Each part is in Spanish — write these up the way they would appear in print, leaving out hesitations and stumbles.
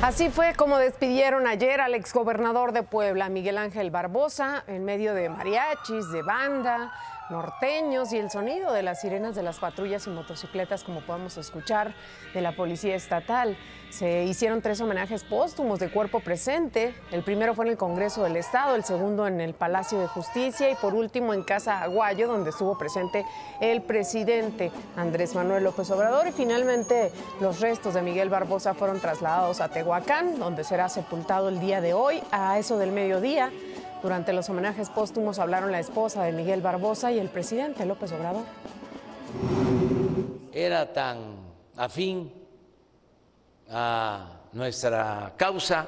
Así fue como despidieron ayer al exgobernador de Puebla, Miguel Ángel Barbosa, en medio de mariachis, de banda, norteños y el sonido de las sirenas de las patrullas y motocicletas, como podemos escuchar, de la Policía Estatal. Se hicieron 3 homenajes póstumos de cuerpo presente. El primero fue en el Congreso del Estado, el segundo en el Palacio de Justicia y por último en Casa Aguayo, donde estuvo presente el presidente Andrés Manuel López Obrador. Y finalmente los restos de Miguel Barbosa fueron trasladados a Tehuacán, donde será sepultado el día de hoy a eso del mediodía. Durante los homenajes póstumos hablaron la esposa de Miguel Barbosa y el presidente López Obrador. Era tan afín a nuestra causa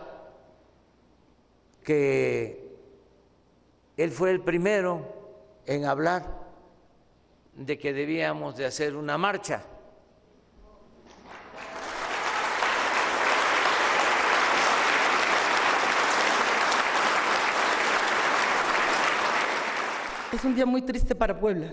que él fue el primero en hablar de que debíamos de hacer una marcha. Es un día muy triste para Puebla.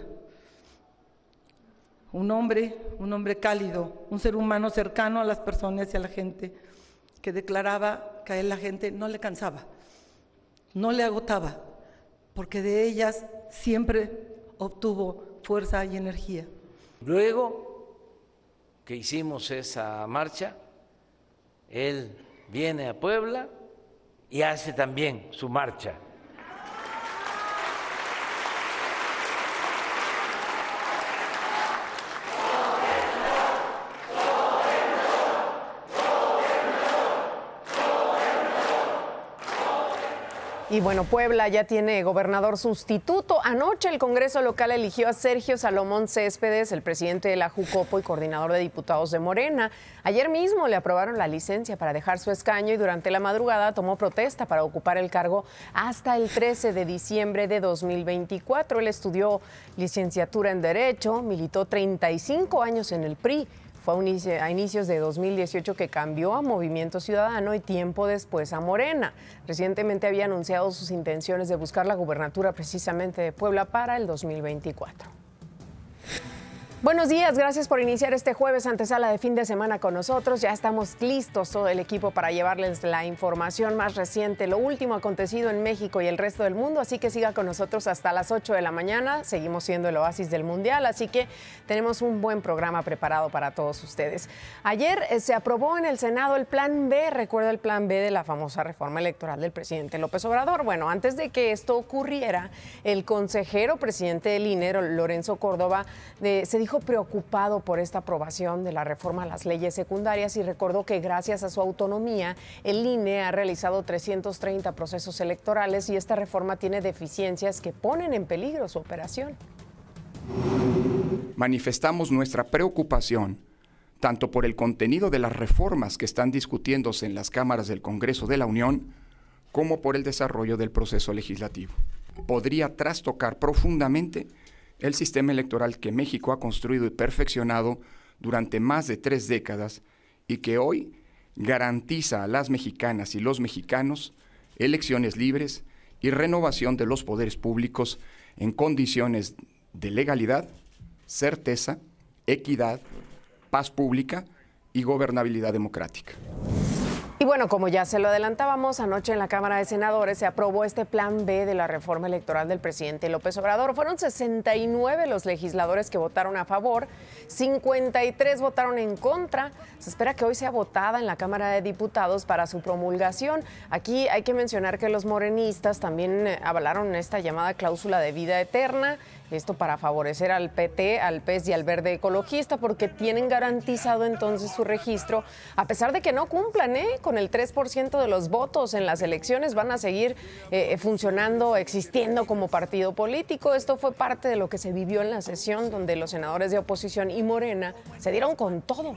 Un hombre cálido, un ser humano cercano a las personas y a la gente, que declaraba que a él la gente no le cansaba, no le agotaba, porque de ellas siempre obtuvo fuerza y energía. Luego que hicimos esa marcha, él viene a Puebla y hace también su marcha. Y bueno, Puebla ya tiene gobernador sustituto. Anoche el Congreso local eligió a Sergio Salomón Céspedes, el presidente de la Jucopo y coordinador de diputados de Morena. Ayer mismo le aprobaron la licencia para dejar su escaño y durante la madrugada tomó protesta para ocupar el cargo hasta el 13 de diciembre de 2024. Él estudió licenciatura en Derecho, militó 35 años en el PRI. Fue a inicios de 2018 que cambió a Movimiento Ciudadano y tiempo después a Morena. Recientemente había anunciado sus intenciones de buscar la gubernatura precisamente de Puebla para el 2024. Buenos días, gracias por iniciar este jueves antesala de fin de semana con nosotros. Ya estamos listos todo el equipo para llevarles la información más reciente, lo último acontecido en México y el resto del mundo, así que siga con nosotros hasta las 8 de la mañana. Seguimos siendo el oasis del Mundial, así que tenemos un buen programa preparado para todos ustedes. Ayer se aprobó en el Senado el Plan B, recuerda el Plan B de la famosa reforma electoral del presidente López Obrador. Bueno, antes de que esto ocurriera, el consejero presidente del INE, Lorenzo Córdoba, se dijo preocupado por esta aprobación de la reforma a las leyes secundarias y recordó que gracias a su autonomía, el INE ha realizado 330 procesos electorales y esta reforma tiene deficiencias que ponen en peligro su operación. Manifestamos nuestra preocupación tanto por el contenido de las reformas que están discutiéndose en las cámaras del Congreso de la Unión, como por el desarrollo del proceso legislativo. Podría trastocar profundamente el sistema electoral que México ha construido y perfeccionado durante más de 3 décadas y que hoy garantiza a las mexicanas y los mexicanos elecciones libres y renovación de los poderes públicos en condiciones de legalidad, certeza, equidad, paz pública y gobernabilidad democrática. Y bueno, como ya se lo adelantábamos, anoche en la Cámara de Senadores se aprobó este Plan B de la reforma electoral del presidente López Obrador. Fueron 69 los legisladores que votaron a favor, 53 votaron en contra. Se espera que hoy sea votada en la Cámara de Diputados para su promulgación. Aquí hay que mencionar que los morenistas también avalaron esta llamada cláusula de vida eterna. Esto para favorecer al PT, al PES y al Verde Ecologista, porque tienen garantizado entonces su registro, a pesar de que no cumplan con el 3% de los votos en las elecciones, van a seguir funcionando, existiendo como partido político. Esto fue parte de lo que se vivió en la sesión, donde los senadores de oposición y Morena se dieron con todo.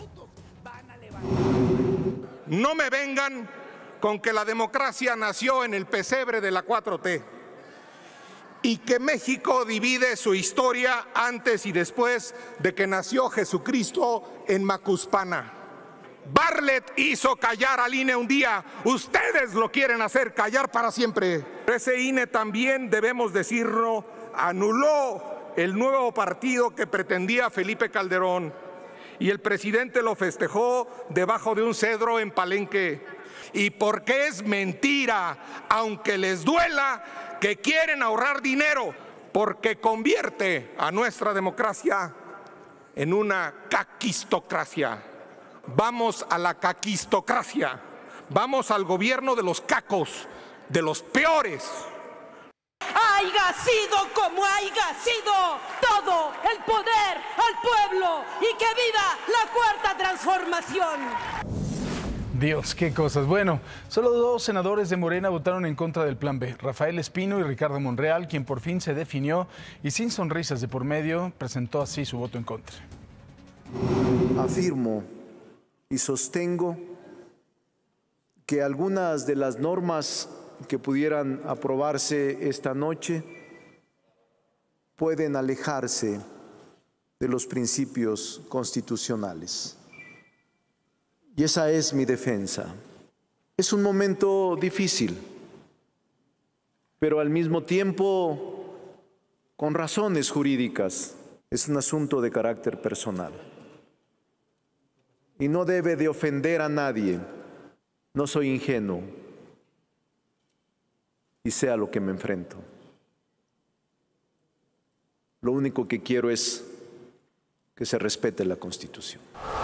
No me vengan con que la democracia nació en el pesebre de la 4T. Y que México divide su historia antes y después de que nació Jesucristo en Macuspana. Bartlett hizo callar al INE un día, ustedes lo quieren hacer callar para siempre. Ese INE también, debemos decirlo, anuló el nuevo partido que pretendía Felipe Calderón y el presidente lo festejó debajo de un cedro en Palenque. y porque es mentira, aunque les duela, que quieren ahorrar dinero, porque convierte a nuestra democracia en una caquistocracia. Vamos a la caquistocracia, vamos al gobierno de los cacos, de los peores. Haiga sido como haiga sido, todo el poder al pueblo y que viva la cuarta transformación. Dios, qué cosas. Bueno, solo 2 senadores de Morena votaron en contra del Plan B. Rafael Espino y Ricardo Monreal, quien por fin se definió y sin sonrisas de por medio, presentó así su voto en contra. Afirmo y sostengo que algunas de las normas que pudieran aprobarse esta noche pueden alejarse de los principios constitucionales. Y esa es mi defensa. Es un momento difícil, pero al mismo tiempo con razones jurídicas. Es un asunto de carácter personal. Y no debe de ofender a nadie. No soy ingenuo y sé a lo que me enfrento. Lo único que quiero es que se respete la Constitución.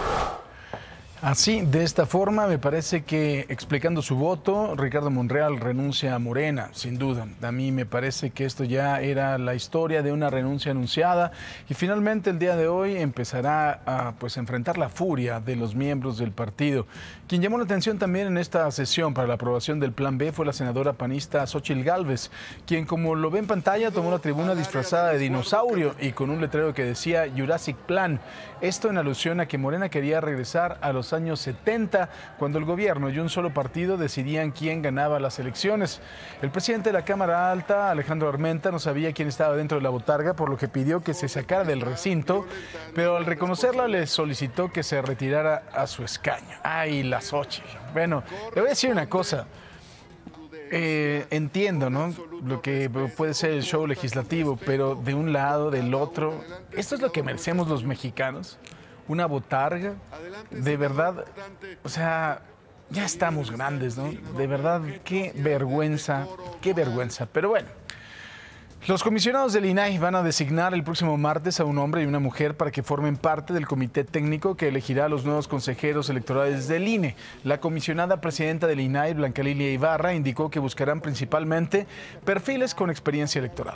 Así, de esta forma, me parece que explicando su voto, Ricardo Monreal renuncia a Morena, sin duda. A mí me parece que esto ya era la historia de una renuncia anunciada y finalmente el día de hoy empezará a enfrentar la furia de los miembros del partido. Quien llamó la atención también en esta sesión para la aprobación del Plan B fue la senadora panista Xóchitl Gálvez, quien, como lo ve en pantalla, tomó la tribuna disfrazada de dinosaurio y con un letrero que decía Jurassic Plan. Esto en alusión a que Morena quería regresar a los años 70, cuando el gobierno y un solo partido decidían quién ganaba las elecciones. El presidente de la Cámara Alta, Alejandro Armenta, no sabía quién estaba dentro de la botarga, por lo que pidió que se sacara del recinto, pero al reconocerla le solicitó que se retirara a su escaño. ¡Ay, la Xóchitl! Bueno, le voy a decir una cosa. Entiendo, ¿no?, lo que puede ser el show legislativo, pero de un lado, del otro, ¿esto es lo que merecemos los mexicanos? ¿Una botarga? De verdad, o sea, ya estamos grandes, ¿no? De verdad, qué vergüenza, qué vergüenza. Pero bueno, los comisionados del INAI van a designar el próximo martes a un hombre y una mujer para que formen parte del comité técnico que elegirá a los nuevos consejeros electorales del INE. La comisionada presidenta del INAI, Blanca Lilia Ibarra, indicó que buscarán principalmente perfiles con experiencia electoral.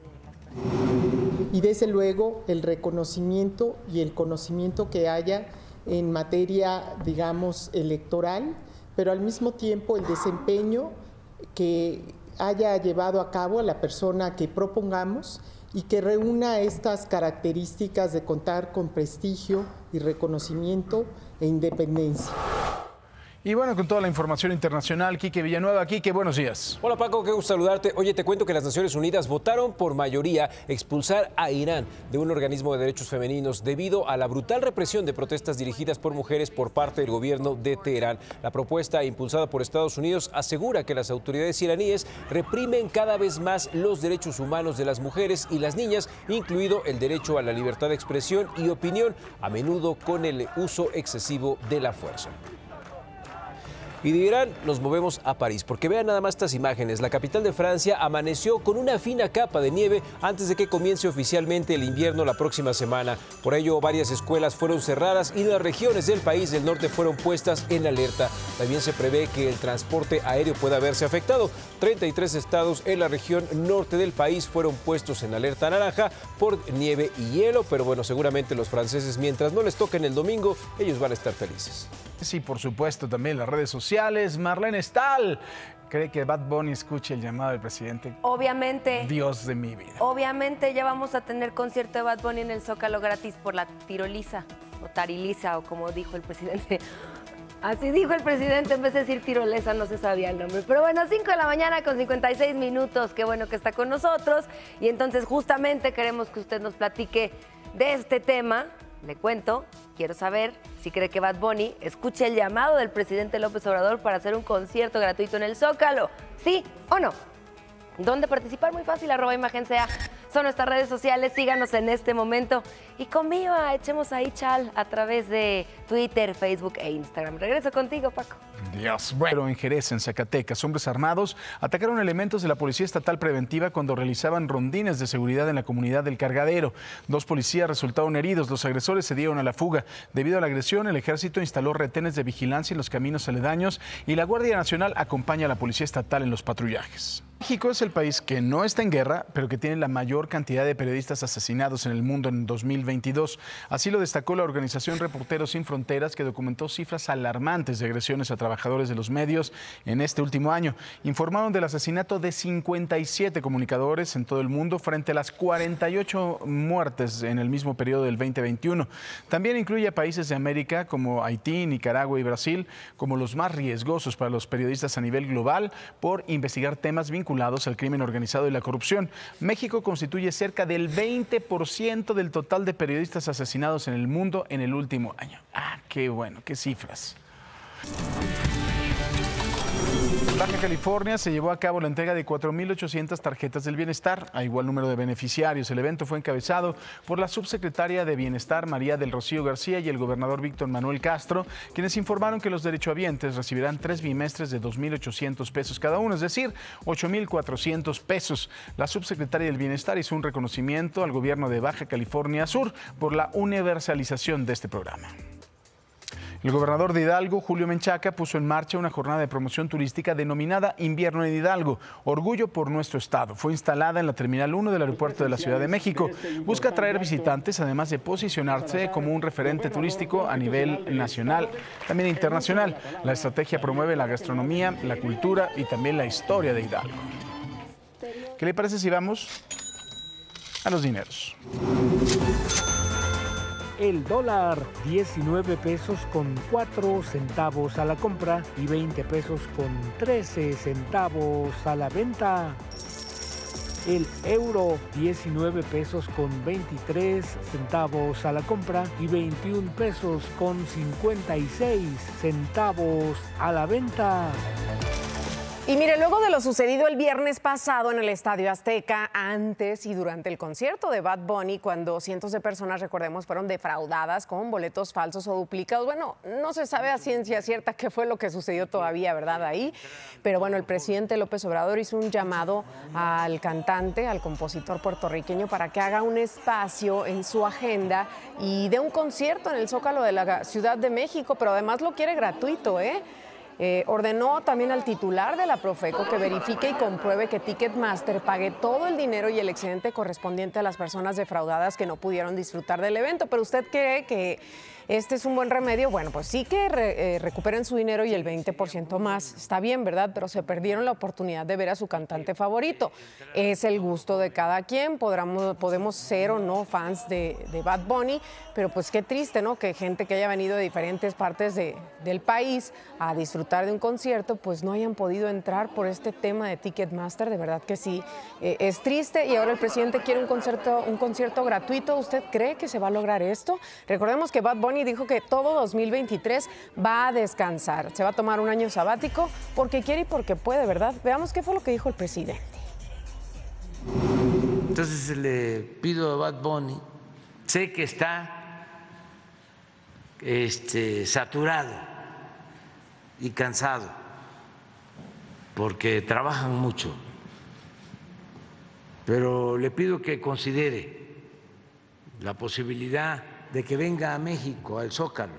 Y desde luego el reconocimiento y el conocimiento que haya en materia, digamos, electoral, pero al mismo tiempo el desempeño que haya llevado a cabo a la persona que propongamos y que reúna estas características de contar con prestigio y reconocimiento e independencia. Y bueno, con toda la información internacional, Quique Villanueva. Quique, buenos días. Hola Paco, qué gusto saludarte. Oye, te cuento que las Naciones Unidas votaron por mayoría expulsar a Irán de un organismo de derechos femeninos debido a la brutal represión de protestas dirigidas por mujeres por parte del gobierno de Teherán. La propuesta impulsada por Estados Unidos asegura que las autoridades iraníes reprimen cada vez más los derechos humanos de las mujeres y las niñas, incluido el derecho a la libertad de expresión y opinión, a menudo con el uso excesivo de la fuerza. Y de Irán nos movemos a París, porque vean nada más estas imágenes. La capital de Francia amaneció con una fina capa de nieve antes de que comience oficialmente el invierno la próxima semana. Por ello, varias escuelas fueron cerradas y las regiones del país del norte fueron puestas en alerta. También se prevé que el transporte aéreo pueda verse afectado. 33 estados en la región norte del país fueron puestos en alerta naranja por nieve y hielo, pero bueno, seguramente los franceses, mientras no les toquen el domingo, ellos van a estar felices. Sí, por supuesto, también las redes sociales. Marlene Stahl, ¿cree que Bad Bunny escuche el llamado del presidente? Obviamente. Dios de mi vida. Obviamente ya vamos a tener concierto de Bad Bunny en el Zócalo gratis por la tiroliza, o tariliza, o como dijo el presidente. Así dijo el presidente, en vez de decir tirolesa, no se sabía el nombre. Pero bueno, 5 de la mañana con 56 minutos, qué bueno que está con nosotros. Y entonces justamente queremos que usted nos platique de este tema. Le cuento, quiero saber si cree que Bad Bunny escuche el llamado del presidente López Obrador para hacer un concierto gratuito en el Zócalo. ¿Sí o no? ¿Dónde participar? Muy fácil, @imagen_sea. Son nuestras redes sociales, síganos en este momento. Y conviva, echemos ahí chal a través de Twitter, Facebook e Instagram. Regreso contigo, Paco. Dios. Bueno, en Jerez, en Zacatecas, hombres armados atacaron elementos de la Policía Estatal Preventiva cuando realizaban rondines de seguridad en la comunidad del Cargadero. 2 policías resultaron heridos. Los agresores se dieron a la fuga. Debido a la agresión, el ejército instaló retenes de vigilancia en los caminos aledaños y la Guardia Nacional acompaña a la Policía Estatal en los patrullajes. México es el país que no está en guerra, pero que tiene la mayor cantidad de periodistas asesinados en el mundo en 2022. Así lo destacó la organización Reporteros Sin Fronteras, que documentó cifras alarmantes de agresiones a trabajadores de los medios en este último año. Informaron del asesinato de 57 comunicadores en todo el mundo frente a las 48 muertes en el mismo periodo del 2021. También incluye a países de América como Haití, Nicaragua y Brasil como los más riesgosos para los periodistas a nivel global por investigar temas vinculados al crimen organizado y la corrupción. México constituye cerca del 20% del total de periodistas asesinados en el mundo en el último año. Qué bueno, qué cifras. En Baja California se llevó a cabo la entrega de 4.800 tarjetas del bienestar a igual número de beneficiarios. El evento fue encabezado por la subsecretaria de Bienestar, María del Rocío García, y el gobernador Víctor Manuel Castro, quienes informaron que los derechohabientes recibirán 3 bimestres de 2.800 pesos cada uno, es decir, 8.400 pesos. La subsecretaria del Bienestar hizo un reconocimiento al gobierno de Baja California Sur por la universalización de este programa. El gobernador de Hidalgo, Julio Menchaca, puso en marcha una jornada de promoción turística denominada Invierno en Hidalgo, Orgullo por nuestro estado. Fue instalada en la Terminal 1 del aeropuerto de la Ciudad de México. Busca atraer visitantes, además de posicionarse como un referente turístico a nivel nacional, también internacional. La estrategia promueve la gastronomía, la cultura y también la historia de Hidalgo. ¿Qué le parece si vamos a los dineros? El dólar, 19 pesos con 4 centavos a la compra y 20 pesos con 13 centavos a la venta. El euro, 19 pesos con 23 centavos a la compra y 21 pesos con 56 centavos a la venta. Y mire, luego de lo sucedido el viernes pasado en el Estadio Azteca, antes y durante el concierto de Bad Bunny, cuando cientos de personas, recordemos, fueron defraudadas con boletos falsos o duplicados, bueno, no se sabe a ciencia cierta qué fue lo que sucedió todavía, ¿verdad? Ahí, pero bueno, el presidente López Obrador hizo un llamado al cantante, al compositor puertorriqueño, para que haga un espacio en su agenda y dé un concierto en el Zócalo de la Ciudad de México, pero además lo quiere gratuito, ¿eh? Ordenó también al titular de la Profeco que verifique y compruebe que Ticketmaster pague todo el dinero y el excedente correspondiente a las personas defraudadas que no pudieron disfrutar del evento. Pero ¿usted cree que este es un buen remedio? Bueno, pues sí que recuperen su dinero y el 20% más. Está bien, ¿verdad? Pero se perdieron la oportunidad de ver a su cantante favorito. Es el gusto de cada quien. Podemos ser o no fans de Bad Bunny, pero pues qué triste, ¿no? Que gente que haya venido de diferentes partes del país a disfrutar de un concierto, pues no hayan podido entrar por este tema de Ticketmaster. De verdad que sí, es triste. Y ahora el presidente quiere un concierto gratuito. ¿Usted cree que se va a lograr esto? Recordemos que Bad Bunny dijo que todo 2023 va a descansar. Se va a tomar un año sabático porque quiere y porque puede, ¿verdad? Veamos qué fue lo que dijo el presidente. Entonces le pido a Bad Bunny, sé que está saturado y cansado porque trabajan mucho, pero le pido que considere la posibilidad de que venga a México, al Zócalo.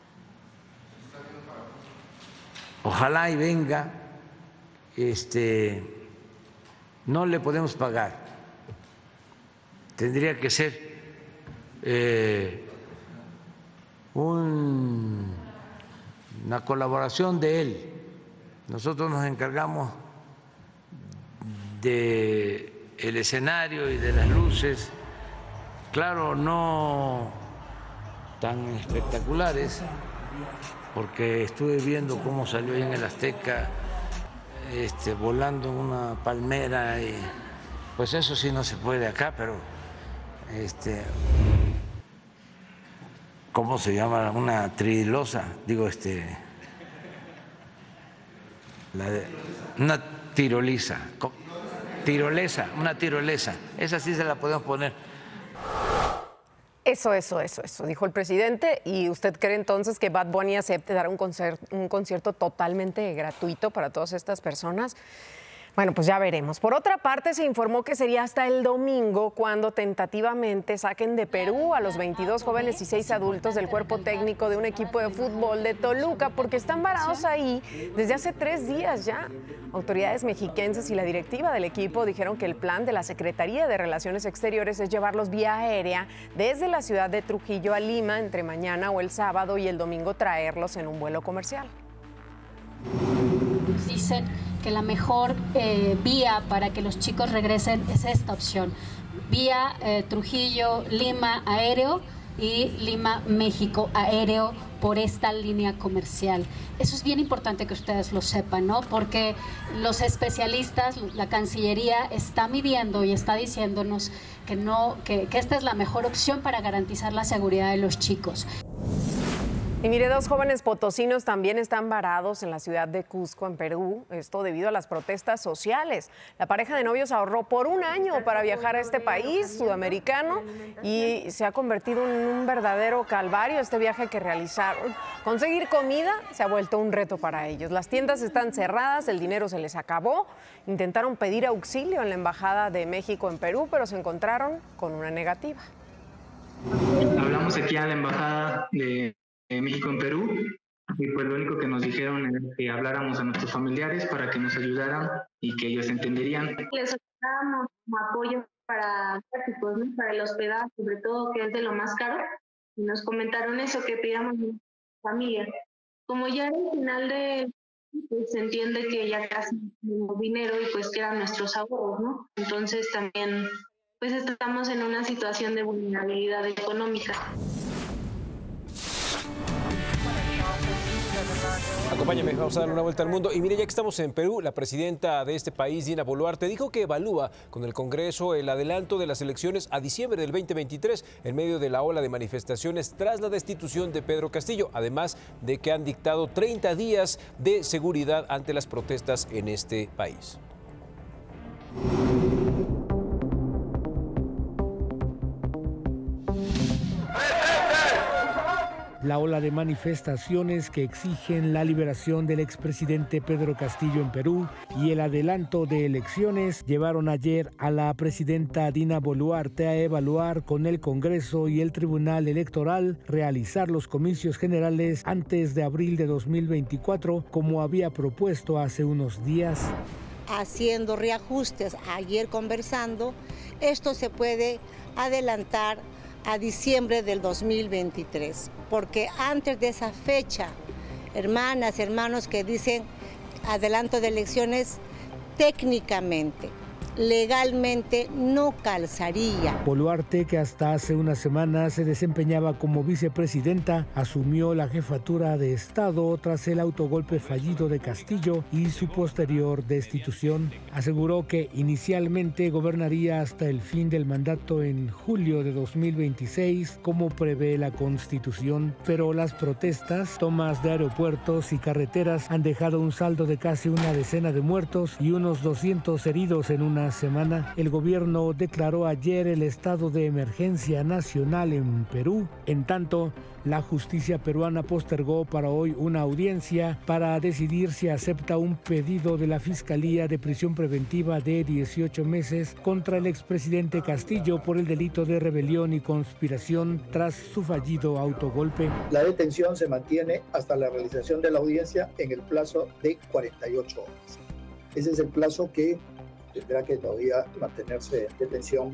Ojalá y venga. No le podemos pagar. Tendría que ser una colaboración de él. Nosotros nos encargamos del escenario y de las luces. Claro, no tan espectaculares, porque estuve viendo cómo salió ahí en el Azteca, volando una palmera, y pues eso sí no se puede acá, pero ¿cómo se llama? Una trilosa, digo, una tirolesa, una tirolesa, esa sí se la podemos poner. Eso, dijo el presidente. ¿Y usted cree entonces que Bad Bunny acepte dar un concierto totalmente gratuito para todas estas personas? Bueno, pues ya veremos. Por otra parte, se informó que sería hasta el domingo cuando tentativamente saquen de Perú a los 22 jóvenes y 6 adultos del cuerpo técnico de un equipo de fútbol de Toluca, porque están varados ahí desde hace 3 días ya. Autoridades mexiquenses y la directiva del equipo dijeron que el plan de la Secretaría de Relaciones Exteriores es llevarlos vía aérea desde la ciudad de Trujillo a Lima entre mañana o el sábado y el domingo traerlos en un vuelo comercial. Dicen que la mejor vía para que los chicos regresen es esta opción, vía Trujillo, Lima aéreo y Lima, México aéreo por esta línea comercial. Eso es bien importante que ustedes lo sepan, ¿no? Porque los especialistas, la Cancillería está midiendo y está diciéndonos que esta es la mejor opción para garantizar la seguridad de los chicos. Y mire, 2 jóvenes potosinos también están varados en la ciudad de Cusco, en Perú, esto debido a las protestas sociales. La pareja de novios ahorró por 1 año para viajar a este país sudamericano y se ha convertido en un verdadero calvario este viaje que realizaron. Conseguir comida se ha vuelto un reto para ellos. Las tiendas están cerradas, el dinero se les acabó. Intentaron pedir auxilio en la Embajada de México en Perú, pero se encontraron con una negativa. Hablamos aquí a la Embajada de México en Perú y pues lo único que nos dijeron es que habláramos a nuestros familiares para que nos ayudaran y que ellos entenderían. Les ofrecíamos apoyo para prácticos, ¿no? Para el hospedaje, sobre todo, que es de lo más caro, y nos comentaron eso, que pidiéramos a nuestra familia. Como ya era el final de pues se entiende que ya casi no tenemos dinero y pues que eran nuestros ahorros, ¿no? Entonces también pues estamos en una situación de vulnerabilidad económica. Acompáñame, vamos a dar una vuelta al mundo. Y mire, ya que estamos en Perú, la presidenta de este país, Dina Boluarte, dijo que evalúa con el Congreso el adelanto de las elecciones a diciembre del 2023 en medio de la ola de manifestaciones tras la destitución de Pedro Castillo, además de que han dictado 30 días de seguridad ante las protestas en este país. La ola de manifestaciones que exigen la liberación del expresidente Pedro Castillo en Perú y el adelanto de elecciones llevaron ayer a la presidenta Dina Boluarte a evaluar con el Congreso y el Tribunal Electoral realizar los comicios generales antes de abril de 2024, como había propuesto hace unos días. Haciendo reajustes, ayer conversando, esto se puede adelantar a diciembre del 2023, porque antes de esa fecha, hermanas, hermanos que dicen adelanto de elecciones, técnicamente, legalmente no calzaría. Boluarte, que hasta hace una semana se desempeñaba como vicepresidenta, asumió la jefatura de Estado tras el autogolpe fallido de Castillo y su posterior destitución. Aseguró que inicialmente gobernaría hasta el fin del mandato en julio de 2026, como prevé la Constitución, pero las protestas, tomas de aeropuertos y carreteras han dejado un saldo de casi una decena de muertos y unos 200 heridos en una semana. El gobierno declaró ayer el estado de emergencia nacional en Perú. En tanto, la justicia peruana postergó para hoy una audiencia para decidir si acepta un pedido de la Fiscalía de prisión preventiva de 18 meses contra el expresidente Castillo por el delito de rebelión y conspiración tras su fallido autogolpe. La detención se mantiene hasta la realización de la audiencia en el plazo de 48 horas. Ese es el plazo que tendrá que todavía mantenerse en detención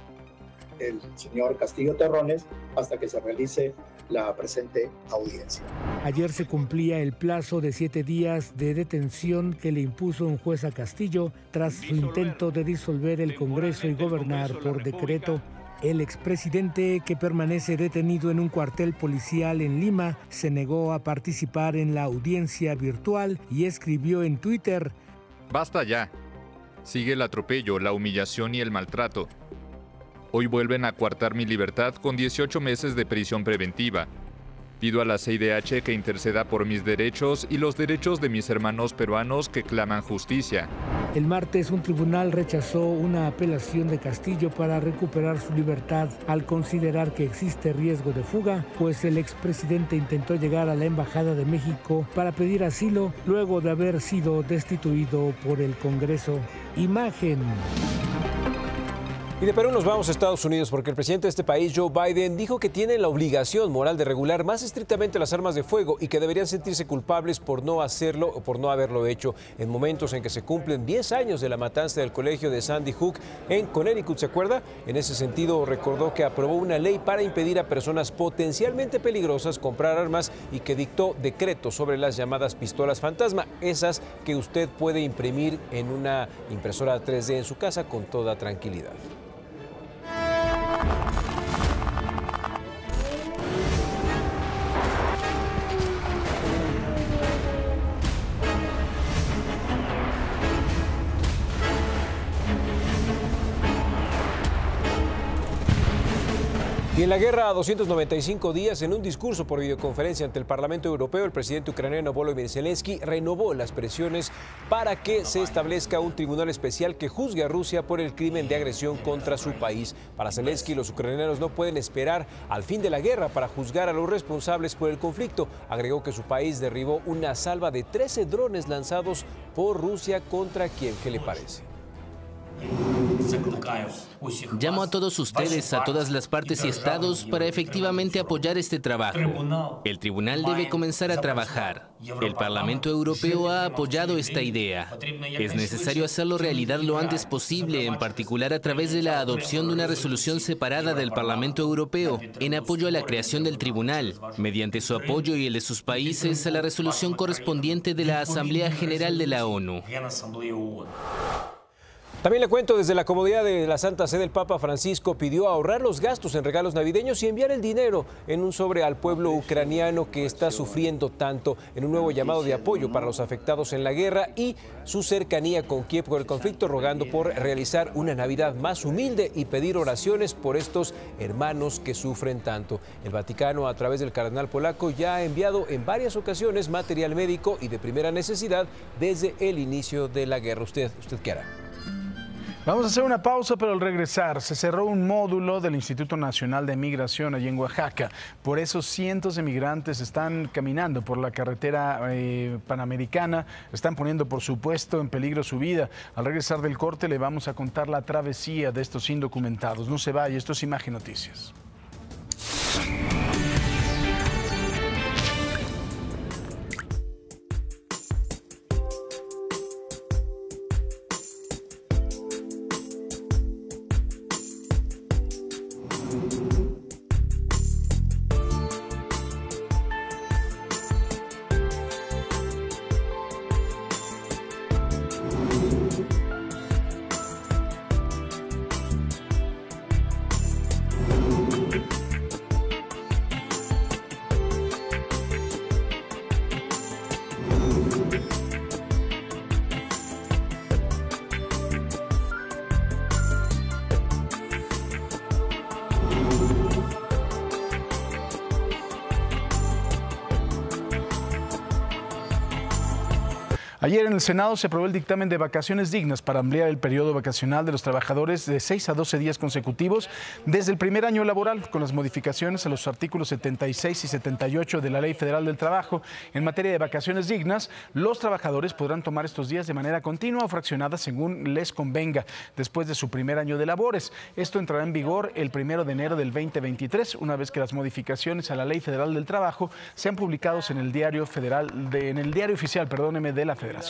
el señor Castillo Terrones hasta que se realice la presente audiencia. Ayer se cumplía el plazo de 7 días de detención que le impuso un juez a Castillo tras su intento de disolver el Congreso y gobernar por decreto. El expresidente, que permanece detenido en un cuartel policial en Lima, se negó a participar en la audiencia virtual y escribió en Twitter: "Basta ya. Sigue el atropello, la humillación y el maltrato. Hoy vuelven a coartar mi libertad con 18 meses de prisión preventiva. Pido a la CIDH que interceda por mis derechos y los derechos de mis hermanos peruanos que claman justicia". El martes, un tribunal rechazó una apelación de Castillo para recuperar su libertad al considerar que existe riesgo de fuga, pues el expresidente intentó llegar a la Embajada de México para pedir asilo luego de haber sido destituido por el Congreso. Imagen. Y de Perú nos vamos a Estados Unidos porque el presidente de este país, Joe Biden, dijo que tiene la obligación moral de regular más estrictamente las armas de fuego y que deberían sentirse culpables por no hacerlo o por no haberlo hecho en momentos en que se cumplen 10 años de la matanza del colegio de Sandy Hook en Connecticut, ¿se acuerda? En ese sentido, recordó que aprobó una ley para impedir a personas potencialmente peligrosas comprar armas y que dictó decretos sobre las llamadas pistolas fantasma, esas que usted puede imprimir en una impresora 3D en su casa con toda tranquilidad. Y en la guerra a 295 días, en un discurso por videoconferencia ante el Parlamento Europeo, el presidente ucraniano Volodymyr Zelensky renovó las presiones para que se establezca un tribunal especial que juzgue a Rusia por el crimen de agresión contra su país. Para Zelensky, los ucranianos no pueden esperar al fin de la guerra para juzgar a los responsables por el conflicto. Agregó que su país derribó una salva de 13 drones lanzados por Rusia contra Kiev. ¿Qué le parece? Llamo a todos ustedes, a todas las partes y estados, para efectivamente apoyar este trabajo. El tribunal debe comenzar a trabajar. El Parlamento Europeo ha apoyado esta idea. Es necesario hacerlo realidad lo antes posible, en particular a través de la adopción de una resolución separada del Parlamento Europeo en apoyo a la creación del tribunal, mediante su apoyo y el de sus países a la resolución correspondiente de la Asamblea General de la ONU. También le cuento, desde la comodidad de la Santa Sede, el Papa Francisco pidió ahorrar los gastos en regalos navideños y enviar el dinero en un sobre al pueblo ucraniano que está sufriendo tanto, en un nuevo llamado de apoyo para los afectados en la guerra y su cercanía con Kiev por el conflicto, rogando por realizar una Navidad más humilde y pedir oraciones por estos hermanos que sufren tanto. El Vaticano, a través del cardenal polaco, ya ha enviado en varias ocasiones material médico y de primera necesidad desde el inicio de la guerra. ¿Usted qué hará? Vamos a hacer una pausa, pero al regresar se cerró un módulo del Instituto Nacional de Migración allí en Oaxaca. Por eso cientos de migrantes están caminando por la carretera panamericana, están poniendo por supuesto en peligro su vida. Al regresar del corte le vamos a contar la travesía de estos indocumentados. No se vaya, esto es Imagen Noticias. Ayer en el Senado se aprobó el dictamen de vacaciones dignas para ampliar el periodo vacacional de los trabajadores de 6 a 12 días consecutivos desde el primer año laboral, con las modificaciones a los artículos 76 y 78 de la Ley Federal del Trabajo. En materia de vacaciones dignas, los trabajadores podrán tomar estos días de manera continua o fraccionada según les convenga, después de su primer año de labores. Esto entrará en vigor el 1 de enero del 2023, una vez que las modificaciones a la Ley Federal del Trabajo sean publicados en el diario oficial, de la Federación.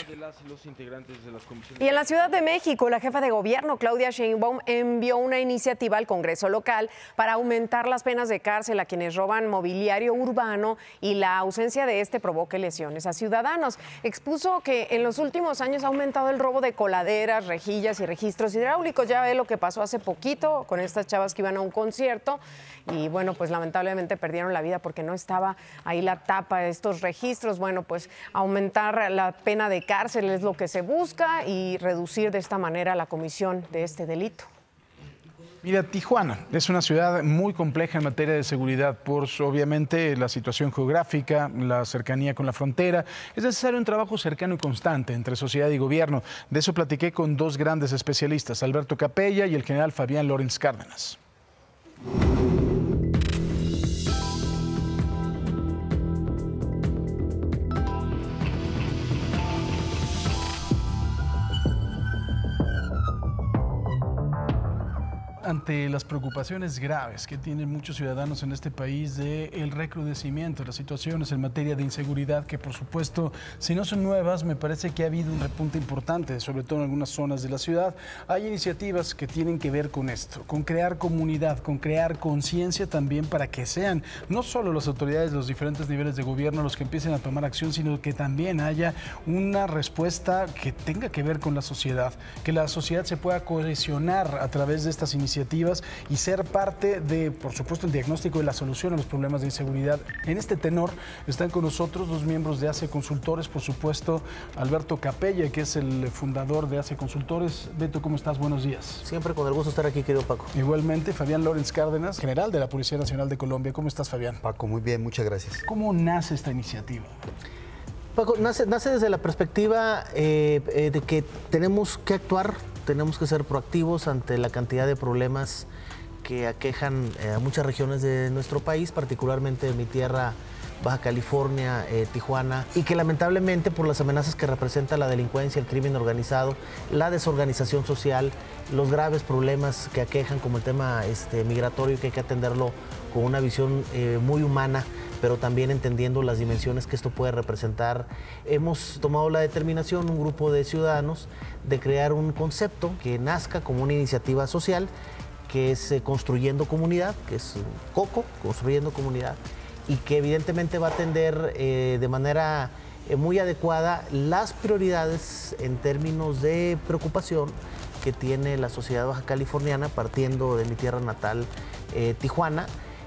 Y en la Ciudad de México, la jefa de gobierno, Claudia Sheinbaum, envió una iniciativa al Congreso local para aumentar las penas de cárcel a quienes roban mobiliario urbano y la ausencia de este provoque lesiones a ciudadanos. Expuso que en los últimos años ha aumentado el robo de coladeras, rejillas y registros hidráulicos. Ya ve lo que pasó hace poquito con estas chavas que iban a un concierto y bueno, pues lamentablemente perdieron la vida porque no estaba ahí la tapa de estos registros. Bueno, pues aumentar la pena de cárcel es lo que se busca y reducir de esta manera la comisión de este delito. Mira, Tijuana es una ciudad muy compleja en materia de seguridad por obviamente la situación geográfica, la cercanía con la frontera. Es necesario un trabajo cercano y constante entre sociedad y gobierno. De eso platiqué con dos grandes especialistas, Alberto Capella y el general Fabián Lorentz Cárdenas. Ante las preocupaciones graves que tienen muchos ciudadanos en este país del recrudecimiento de las situaciones en materia de inseguridad, que por supuesto, si no son nuevas, me parece que ha habido un repunte importante, sobre todo en algunas zonas de la ciudad, hay iniciativas que tienen que ver con esto, con crear comunidad, con crear conciencia también para que sean no solo las autoridades de los diferentes niveles de gobierno los que empiecen a tomar acción, sino que también haya una respuesta que tenga que ver con la sociedad, que la sociedad se pueda cohesionar a través de estas iniciativas y ser parte de, por supuesto, el diagnóstico y la solución a los problemas de inseguridad. En este tenor están con nosotros dos miembros de ACE Consultores, por supuesto, Alberto Capella, que es el fundador de ACE Consultores. Beto, ¿cómo estás? Buenos días. Siempre con el gusto de estar aquí, querido Paco. Igualmente, Fabián Lorentz Cárdenas, general de la Policía Nacional de Colombia. ¿Cómo estás, Fabián? Paco, muy bien, muchas gracias. ¿Cómo nace esta iniciativa? Paco, nace desde la perspectiva de que tenemos que actuar, tenemos que ser proactivos ante la cantidad de problemas que aquejan a muchas regiones de nuestro país, particularmente de mi tierra, Baja California, Tijuana, y que lamentablemente por las amenazas que representa la delincuencia, el crimen organizado, la desorganización social, los graves problemas que aquejan como el tema migratorio, que hay que atenderlo con una visión muy humana, pero también entendiendo las dimensiones que esto puede representar. Hemos tomado la determinación, un grupo de ciudadanos, de crear un concepto que nazca como una iniciativa social, que es Construyendo Comunidad, que es COCO, Construyendo Comunidad, y que evidentemente va a atender de manera muy adecuada las prioridades en términos de preocupación que tiene la sociedad baja californiana, partiendo de mi tierra natal, Tijuana.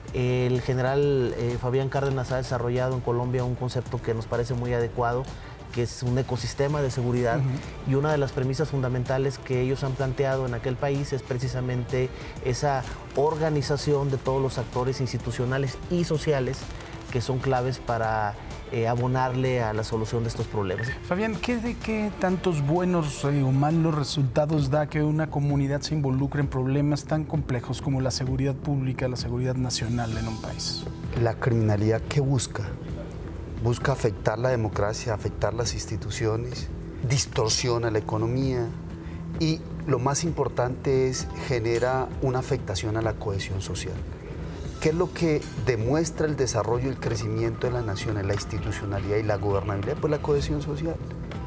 El general Fabián Cárdenas ha desarrollado en Colombia un concepto que nos parece muy adecuado, que es un ecosistema de seguridad, y una de las premisas fundamentales que ellos han planteado en aquel país es precisamente esa organización de todos los actores institucionales y sociales que son claves para abonarle a la solución de estos problemas. Fabián, ¿qué tantos buenos o malos resultados da que una comunidad se involucre en problemas tan complejos como la seguridad pública, la seguridad nacional en un país? La criminalidad, ¿qué busca? Busca afectar la democracia, afectar las instituciones, distorsiona la economía y lo más importante es genera una afectación a la cohesión social. ¿Qué es lo que demuestra el desarrollo y el crecimiento de las naciones, la institucionalidad y la gobernabilidad? Pues la cohesión social.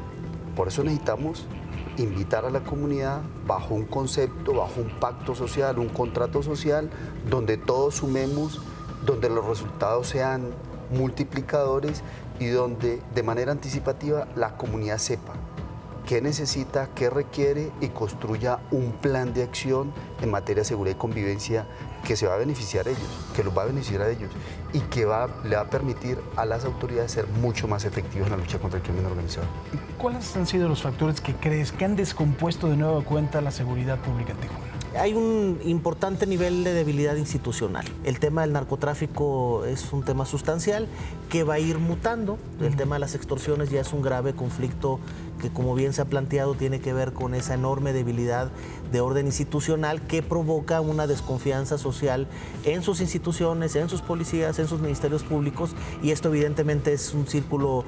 Por eso necesitamos invitar a la comunidad bajo un concepto, bajo un pacto social, un contrato social, donde todos sumemos, donde los resultados sean multiplicadores y donde de manera anticipativa la comunidad sepa qué necesita, qué requiere y construya un plan de acción en materia de seguridad y convivencia que se va a beneficiar a ellos, que los va a beneficiar a ellos y que le va a permitir a las autoridades ser mucho más efectivas en la lucha contra el crimen organizado. ¿Cuáles han sido los factores que crees que han descompuesto de nueva cuenta la seguridad pública en Tijuana? Hay un importante nivel de debilidad institucional. El tema del narcotráfico es un tema sustancial que va a ir mutando. El tema de las extorsiones ya es un grave conflicto que, como bien se ha planteado, tiene que ver con esa enorme debilidad de orden institucional que provoca una desconfianza social en sus instituciones, en sus policías, en sus ministerios públicos, y esto evidentemente es un círculo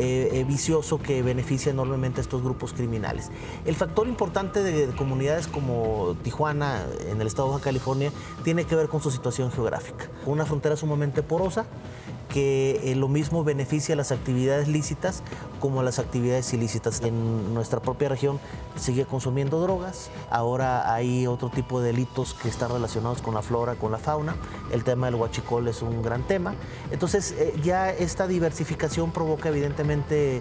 vicioso que beneficia enormemente a estos grupos criminales. El factor importante de comunidades como Tijuana, en el estado de Baja California, tiene que ver con su situación geográfica. Una frontera sumamente porosa, que lo mismo beneficia a las actividades lícitas como a las actividades ilícitas. En nuestra propia región sigue consumiendo drogas, ahora hay otro tipo de delitos que están relacionados con la flora, con la fauna, el tema del huachicol es un gran tema. Entonces ya esta diversificación provoca evidentemente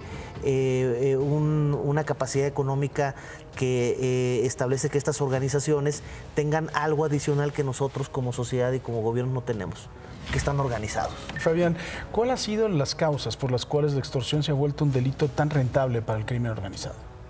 una capacidad económica que establece que estas organizaciones tengan algo adicional que nosotros como sociedad y como gobierno no tenemos, que están organizados. Fabián, ¿cuáles han sido las causas por las cuales la extorsión se ha vuelto un delito tan rentable para el crimen organizado?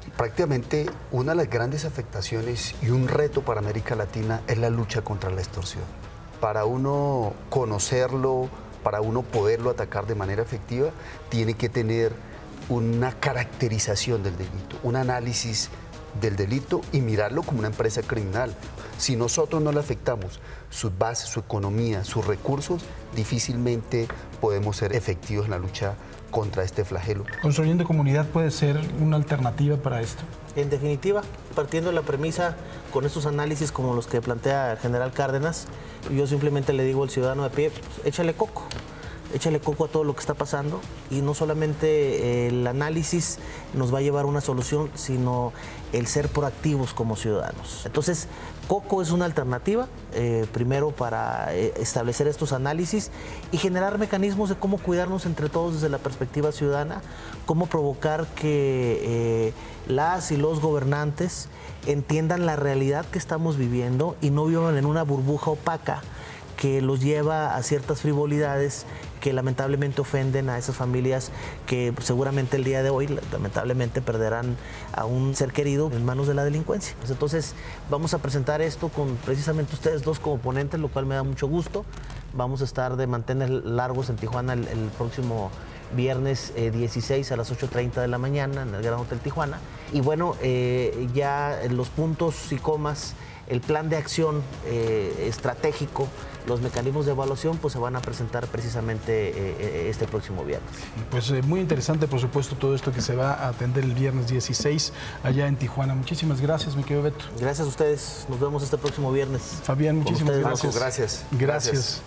Prácticamente una de las grandes afectaciones y un reto para América Latina es la lucha contra la extorsión. Para uno conocerlo, para uno poderlo atacar de manera efectiva, tiene que tener una caracterización del delito, un análisis del delito y mirarlo como una empresa criminal. Si nosotros no le afectamos sus bases, su economía, sus recursos, difícilmente podemos ser efectivos en la lucha contra este flagelo. ¿Construyendo comunidad puede ser una alternativa para esto? En definitiva, partiendo de la premisa con estos análisis como los que plantea el general Cárdenas, yo simplemente le digo al ciudadano de pie, échale coco a todo lo que está pasando y no solamente el análisis nos va a llevar a una solución, sino el ser proactivos como ciudadanos. Entonces, coco es una alternativa, primero para establecer estos análisis y generar mecanismos de cómo cuidarnos entre todos desde la perspectiva ciudadana, cómo provocar que las y los gobernantes entiendan la realidad que estamos viviendo y no vivan en una burbuja opaca que los lleva a ciertas frivolidades que lamentablemente ofenden a esas familias que seguramente el día de hoy lamentablemente perderán a un ser querido en manos de la delincuencia. Entonces vamos a presentar esto con precisamente ustedes dos como ponentes, lo cual me da mucho gusto. Vamos a estar de mantener largos en Tijuana el próximo viernes 16 a las 8:30 de la mañana en el Gran Hotel Tijuana. Y bueno, ya los puntos y comas, el plan de acción estratégico, los mecanismos de evaluación, pues se van a presentar precisamente este próximo viernes. Pues muy interesante, por supuesto, todo esto que se va a atender el viernes 16 allá en Tijuana. Muchísimas gracias, mi querido Beto. Gracias a ustedes. Nos vemos este próximo viernes. Fabián, muchísimas gracias. Marco, gracias. Gracias.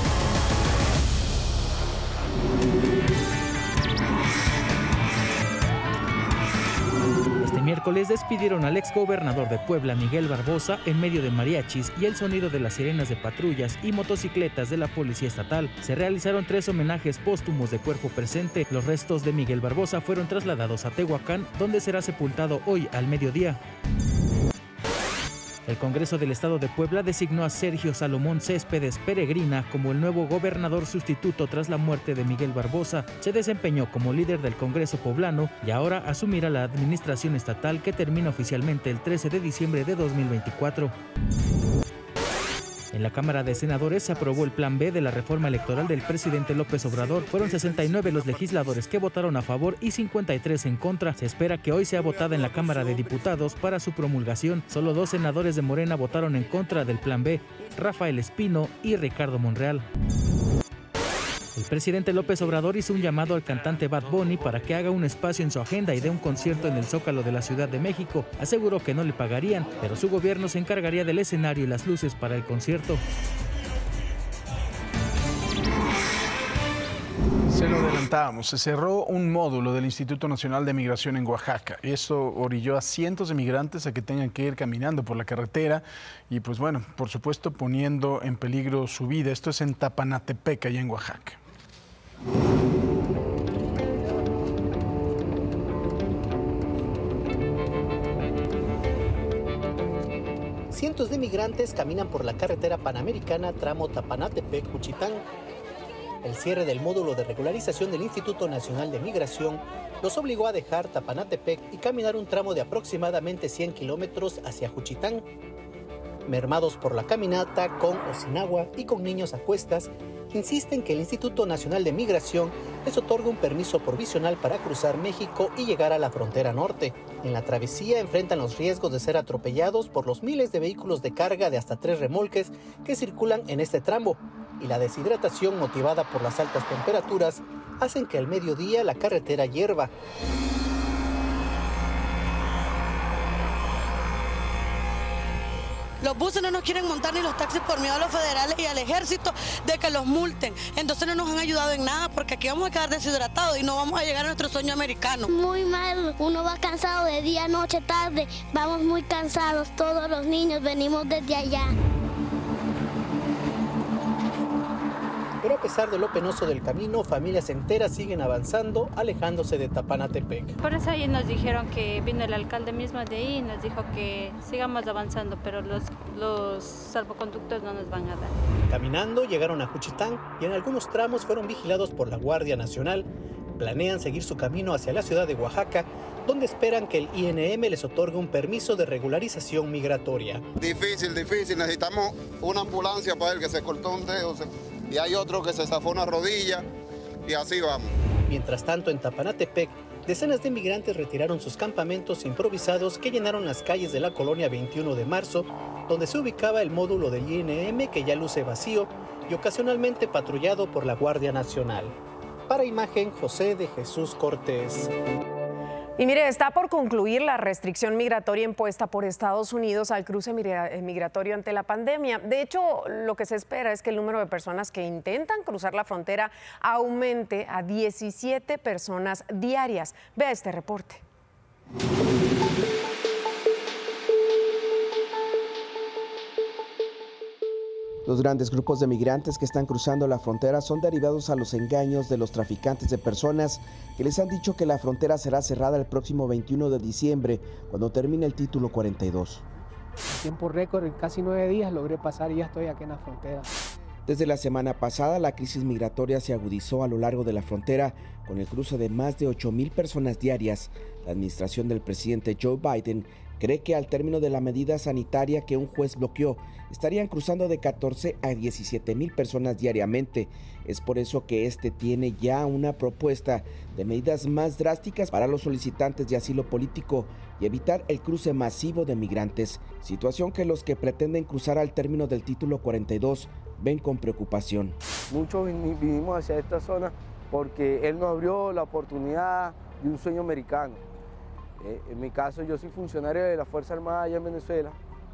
Miércoles despidieron al exgobernador de Puebla, Miguel Barbosa, en medio de mariachis y el sonido de las sirenas de patrullas y motocicletas de la Policía Estatal. Se realizaron 3 homenajes póstumos de cuerpo presente. Los restos de Miguel Barbosa fueron trasladados a Tehuacán, donde será sepultado hoy al mediodía. El Congreso del Estado de Puebla designó a Sergio Salomón Céspedes Peregrina como el nuevo gobernador sustituto tras la muerte de Miguel Barbosa. Se desempeñó como líder del Congreso poblano y ahora asumirá la administración estatal que termina oficialmente el 13 de diciembre de 2024. En la Cámara de Senadores se aprobó el Plan B de la reforma electoral del presidente López Obrador. Fueron 69 los legisladores que votaron a favor y 53 en contra. Se espera que hoy sea votada en la Cámara de Diputados para su promulgación. Solo 2 senadores de Morena votaron en contra del Plan B, Rafael Espino y Ricardo Monreal. El presidente López Obrador hizo un llamado al cantante Bad Bunny para que haga un espacio en su agenda y dé un concierto en el Zócalo de la Ciudad de México. Aseguró que no le pagarían, pero su gobierno se encargaría del escenario y las luces para el concierto. Se lo adelantábamos, se cerró un módulo del Instituto Nacional de Migración en Oaxaca. Eso orilló a cientos de migrantes a que tengan que ir caminando por la carretera y pues bueno, por supuesto poniendo en peligro su vida. Esto es en Tapanatepec, allá en Oaxaca. Cientos de migrantes caminan por la carretera panamericana tramo Tapanatepec-Juchitán. El cierre del módulo de regularización del Instituto Nacional de Migración los obligó a dejar Tapanatepec y caminar un tramo de aproximadamente 100 kilómetros hacia Juchitán. Mermados por la caminata, con o sin agua y con niños a cuestas, insisten que el Instituto Nacional de Migración les otorga un permiso provisional para cruzar México y llegar a la frontera norte. En la travesía enfrentan los riesgos de ser atropellados por los miles de vehículos de carga de hasta 3 remolques que circulan en este tramo, y la deshidratación motivada por las altas temperaturas hacen que al mediodía la carretera hierva. Los buses no nos quieren montar ni los taxis por miedo a los federales y al ejército de que los multen. Entonces no nos han ayudado en nada porque aquí vamos a quedar deshidratados y no vamos a llegar a nuestro sueño americano. Muy mal, uno va cansado de día, noche, tarde. Vamos muy cansados, todos los niños venimos desde allá. Pero a pesar de lo penoso del camino, familias enteras siguen avanzando, alejándose de Tapanatepec. Por eso ahí nos dijeron que vino el alcalde mismo de ahí y nos dijo que sigamos avanzando, pero los salvoconductos no nos van a dar. Caminando llegaron a Juchitán y en algunos tramos fueron vigilados por la Guardia Nacional. Planean seguir su camino hacia la ciudad de Oaxaca, donde esperan que el INM les otorgue un permiso de regularización migratoria. Difícil, necesitamos una ambulancia para él que se cortó un dedo y hay otro que se zafó una rodilla y así vamos. Mientras tanto, en Tapanatepec, decenas de migrantes retiraron sus campamentos improvisados que llenaron las calles de la colonia 21 de marzo, donde se ubicaba el módulo del INM que ya luce vacío y ocasionalmente patrullado por la Guardia Nacional. Para Imagen, José de Jesús Cortés. Y mire, está por concluir la restricción migratoria impuesta por Estados Unidos al cruce migratorio ante la pandemia. De hecho, lo que se espera es que el número de personas que intentan cruzar la frontera aumente a 17 personas diarias. Vea este reporte. Los grandes grupos de migrantes que están cruzando la frontera son derivados a los engaños de los traficantes de personas que les han dicho que la frontera será cerrada el próximo 21 de diciembre, cuando termine el título 42. Tiempo récord, en casi 9 días logré pasar y ya estoy aquí en la frontera. Desde la semana pasada, la crisis migratoria se agudizó a lo largo de la frontera, con el cruce de más de 8,000 personas diarias. La administración del presidente Joe Biden cree que al término de la medida sanitaria que un juez bloqueó, estarían cruzando de 14 a 17,000 personas diariamente. Es por eso que este tiene ya una propuesta de medidas más drásticas para los solicitantes de asilo político y evitar el cruce masivo de migrantes, situación que los que pretenden cruzar al término del título 42 ven con preocupación. Muchos vinimos hacia esta zona porque él nos abrió la oportunidad de un sueño americano. En mi caso, yo soy funcionario de la Fuerza Armada allá en Venezuela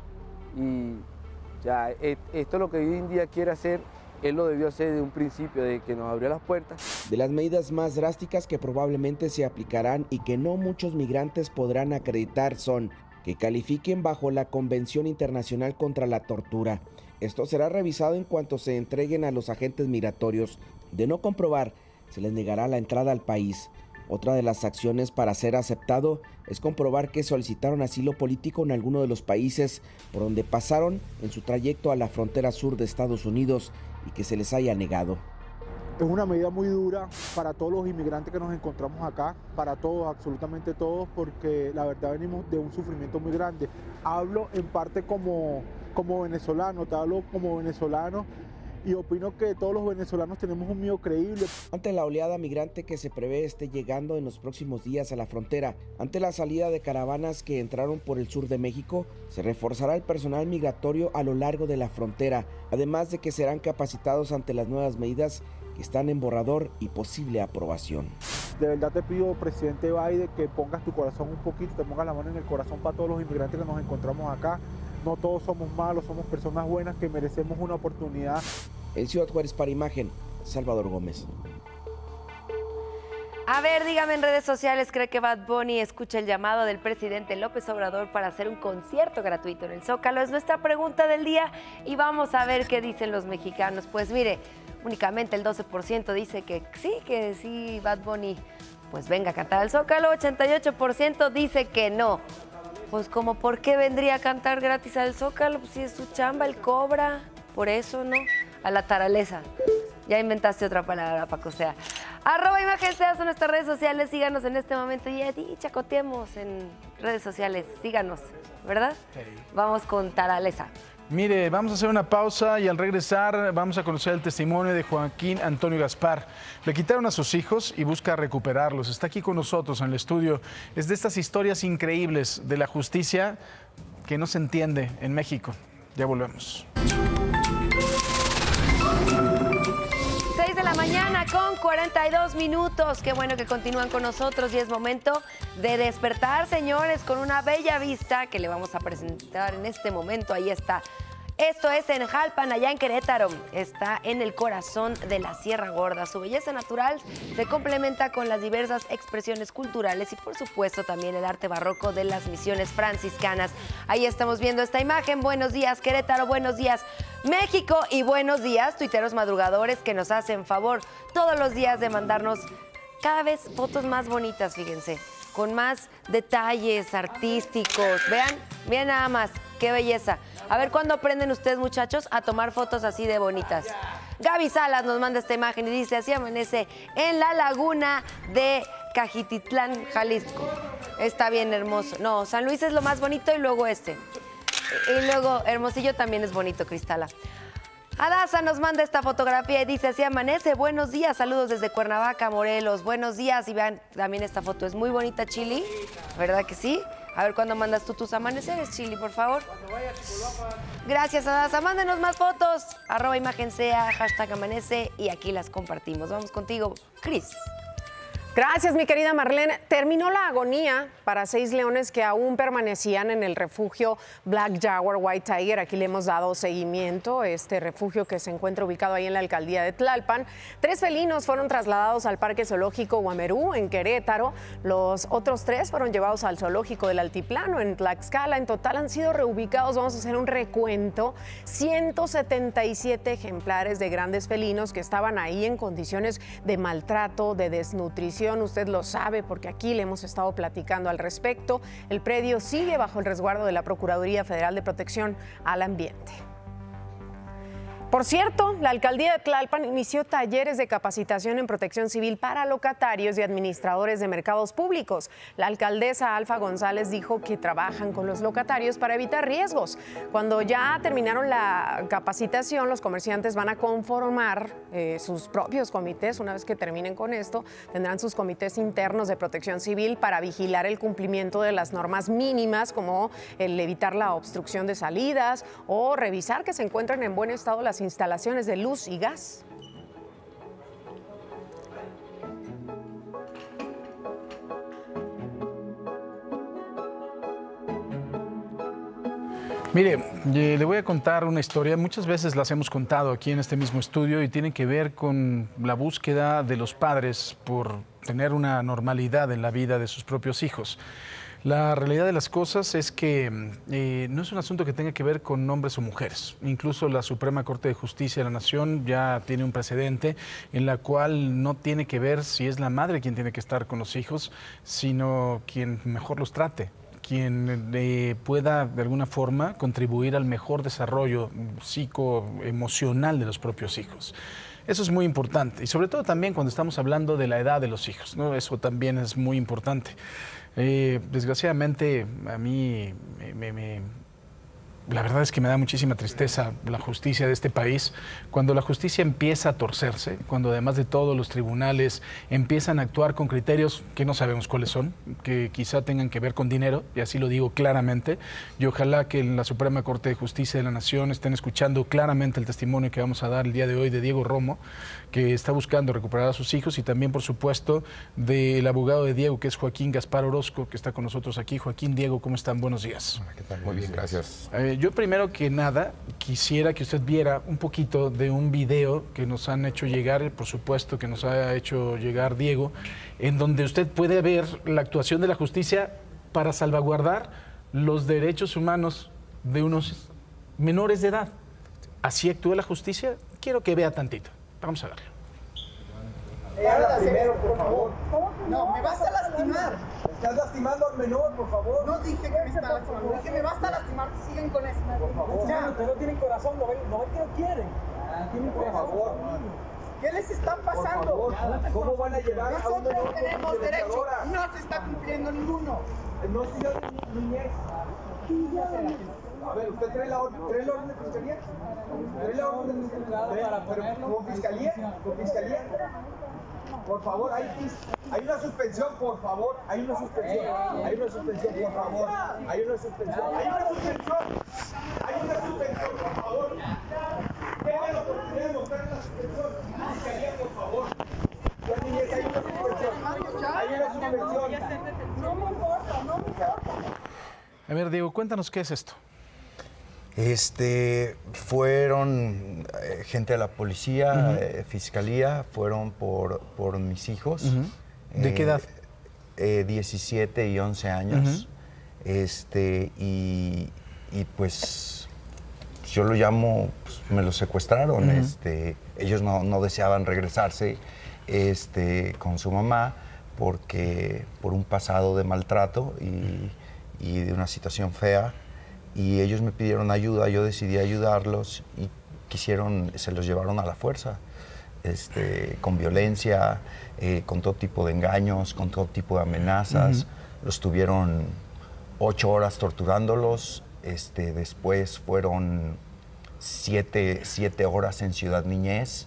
y ya esto es lo que hoy en día quiere hacer. Él lo debió hacer desde un principio, de que nos abrió las puertas. De las medidas más drásticas que probablemente se aplicarán y que no muchos migrantes podrán acreditar son que califiquen bajo la Convención Internacional contra la Tortura. Esto será revisado en cuanto se entreguen a los agentes migratorios. De no comprobar, se les negará la entrada al país. Otra de las acciones para ser aceptado es comprobar que solicitaron asilo político en alguno de los países por donde pasaron en su trayecto a la frontera sur de Estados Unidos y que se les haya negado. Es una medida muy dura para todos los inmigrantes que nos encontramos acá, para todos, absolutamente todos, porque la verdad venimos de un sufrimiento muy grande. Hablo en parte como venezolano, te hablo como venezolano. Y opino que todos los venezolanos tenemos un miedo creíble. Ante la oleada migrante que se prevé esté llegando en los próximos días a la frontera, ante la salida de caravanas que entraron por el sur de México, se reforzará el personal migratorio a lo largo de la frontera, además de que serán capacitados ante las nuevas medidas que están en borrador y posible aprobación. De verdad te pido, presidente Biden, que pongas tu corazón un poquito, te pongas la mano en el corazón para todos los inmigrantes que nos encontramos acá. No todos somos malos, somos personas buenas que merecemos una oportunidad. En Ciudad Juárez, para Imagen, Salvador Gómez. A ver, dígame en redes sociales, ¿cree que Bad Bunny escucha el llamado del presidente López Obrador para hacer un concierto gratuito en el Zócalo? Es nuestra pregunta del día y vamos a ver qué dicen los mexicanos. Pues mire, únicamente el 12% dice que sí, Bad Bunny pues venga a cantar al Zócalo, 88% dice que no. Pues como, ¿por qué vendría a cantar gratis al Zócalo? Pues si es su chamba, él cobra, por eso, ¿no? A la taraleza. Ya inventaste otra palabra, Paco, sea. @Imagen Sea son nuestras redes sociales, síganos en este momento y chacoteemos en redes sociales, síganos, ¿verdad? Sí. Vamos con taraleza. Mire, vamos a hacer una pausa y al regresar vamos a conocer el testimonio de Joaquín Antonio Gaspar. Le quitaron a sus hijos y busca recuperarlos. Está aquí con nosotros en el estudio. Es de estas historias increíbles de la justicia que no se entiende en México. Ya volvemos. 6 de la mañana con 42 minutos. Qué bueno que continúan con nosotros y es momento de despertar, señores, con una bella vista que le vamos a presentar en este momento. Ahí está. Esto es en Jalpan, allá en Querétaro. Está en el corazón de la Sierra Gorda. Su belleza natural se complementa con las diversas expresiones culturales y, por supuesto, también el arte barroco de las misiones franciscanas. Ahí estamos viendo esta imagen. Buenos días, Querétaro. Buenos días, México. Y buenos días, tuiteros madrugadores que nos hacen favor todos los días de mandarnos cada vez fotos más bonitas, fíjense, con más detalles artísticos. Vean nada más, qué belleza. A ver cuándo aprenden ustedes, muchachos, a tomar fotos así de bonitas. Gaby Salas nos manda esta imagen y dice: así amanece en la laguna de Cajititlán, Jalisco. Está bien hermoso. No, San Luis es lo más bonito y luego este. Y luego Hermosillo también es bonito, Cristala. Adasa nos manda esta fotografía y dice, así amanece, buenos días, saludos desde Cuernavaca, Morelos, buenos días. Y vean, también esta foto es muy bonita, Chili, ¿verdad que sí? A ver, ¿cuándo mandas tú tus amaneceres, Chili, por favor? Gracias, Adasa. Mándenos más fotos. @imagen_sea, #amanece y aquí las compartimos. Vamos contigo, Cris. Gracias, mi querida Marlene. Terminó la agonía para 6 leones que aún permanecían en el refugio Black Jaguar White Tiger. Aquí le hemos dado seguimiento, este refugio que se encuentra ubicado ahí en la alcaldía de Tlalpan. 3 felinos fueron trasladados al Parque Zoológico Guamerú, en Querétaro. Los otros 3 fueron llevados al Zoológico del Altiplano, en Tlaxcala. En total han sido reubicados, vamos a hacer un recuento, 177 ejemplares de grandes felinos que estaban ahí en condiciones de maltrato, de desnutrición. Usted lo sabe porque aquí le hemos estado platicando al respecto. El predio sigue bajo el resguardo de la Procuraduría Federal de Protección al Ambiente. Por cierto, la alcaldía de Tlalpan inició talleres de capacitación en protección civil para locatarios y administradores de mercados públicos. La alcaldesa Alfa González dijo que trabajan con los locatarios para evitar riesgos. Cuando ya terminaron la capacitación, los comerciantes van a conformar sus propios comités. Una vez que terminen con esto, tendrán sus comités internos de protección civil para vigilar el cumplimiento de las normas mínimas, como el evitar la obstrucción de salidas o revisar que se encuentren en buen estado las instalaciones de luz y gas. Mire, le voy a contar una historia. Muchas veces las hemos contado aquí en este mismo estudio y tiene que ver con la búsqueda de los padres por tener una normalidad en la vida de sus propios hijos. La realidad de las cosas es que no es un asunto que tenga que ver con hombres o mujeres. Incluso la Suprema Corte de Justicia de la Nación ya tiene un precedente en la cual no tiene que ver si es la madre quien tiene que estar con los hijos, sino quien mejor los trate, quien pueda de alguna forma contribuir al mejor desarrollo psicoemocional de los propios hijos. Eso es muy importante y sobre todo también cuando estamos hablando de la edad de los hijos, ¿no? Eso también es muy importante. Desgraciadamente a mí la verdad es que me da muchísima tristeza la justicia de este país. Cuando la justicia empieza a torcerse, cuando además de todo los tribunales empiezan a actuar con criterios que no sabemos cuáles son, que quizá tengan que ver con dinero, y así lo digo claramente, y ojalá que en la Suprema Corte de Justicia de la Nación estén escuchando claramente el testimonio que vamos a dar el día de hoy de Diego Romo, que está buscando recuperar a sus hijos, y también, por supuesto, del abogado de Diego, que es Joaquín Gaspar Orozco, que está con nosotros aquí. Joaquín, Diego, ¿cómo están? Buenos días. Hola, ¿qué tal? Muy bien, gracias. Yo primero que nada quisiera que usted viera un poquito de un video que nos han hecho llegar, por supuesto que nos ha hecho llegar Diego, en donde usted puede ver la actuación de la justicia para salvaguardar los derechos humanos de unos menores de edad. ¿Así actúa la justicia? Quiero que vea tantito. Vamos a verlo. Primero, por favor. No, me vas a lastimar. Estás lastimando al menor, por favor. No dije que me está lastimando, dije me vas a lastimar. Siguen con eso. Por favor. Ya, ustedes no tienen corazón, no ven que no quieren. Tienen corazón. Por favor. ¿Qué les está pasando? ¿Cómo van a llevar a un menor? Nosotros tenemos derecho. No se está cumpliendo ninguno. No, señor, niñez. A ver, ¿usted trae la orden de fiscalía? ¿Trae la orden de fiscalía? ¿Con fiscalía? ¿Con fiscalía? Por favor, hay una suspensión, por favor. Hay una suspensión. Hay una suspensión, por favor. Hay una suspensión. Hay una suspensión. Hay una suspensión, por favor. Tengan la oportunidad de mostrar la suspensión. Fiscalía, por favor. Ya, niñez, hay una suspensión. Hay una suspensión. No me importa, no me importa. A ver, Diego, cuéntanos qué es esto. Fueron gente de la policía, fiscalía, fueron por mis hijos. ¿De qué edad? 17 y 11 años. Y pues yo lo llamo, pues, me los secuestraron. Ellos no deseaban regresarse con su mamá porque por un pasado de maltrato y de una situación fea. Y ellos me pidieron ayuda, yo decidí ayudarlos y se los llevaron a la fuerza, con violencia, con todo tipo de engaños, con todo tipo de amenazas. los tuvieron 8 horas torturándolos, después fueron 7 horas en Ciudad Niñez.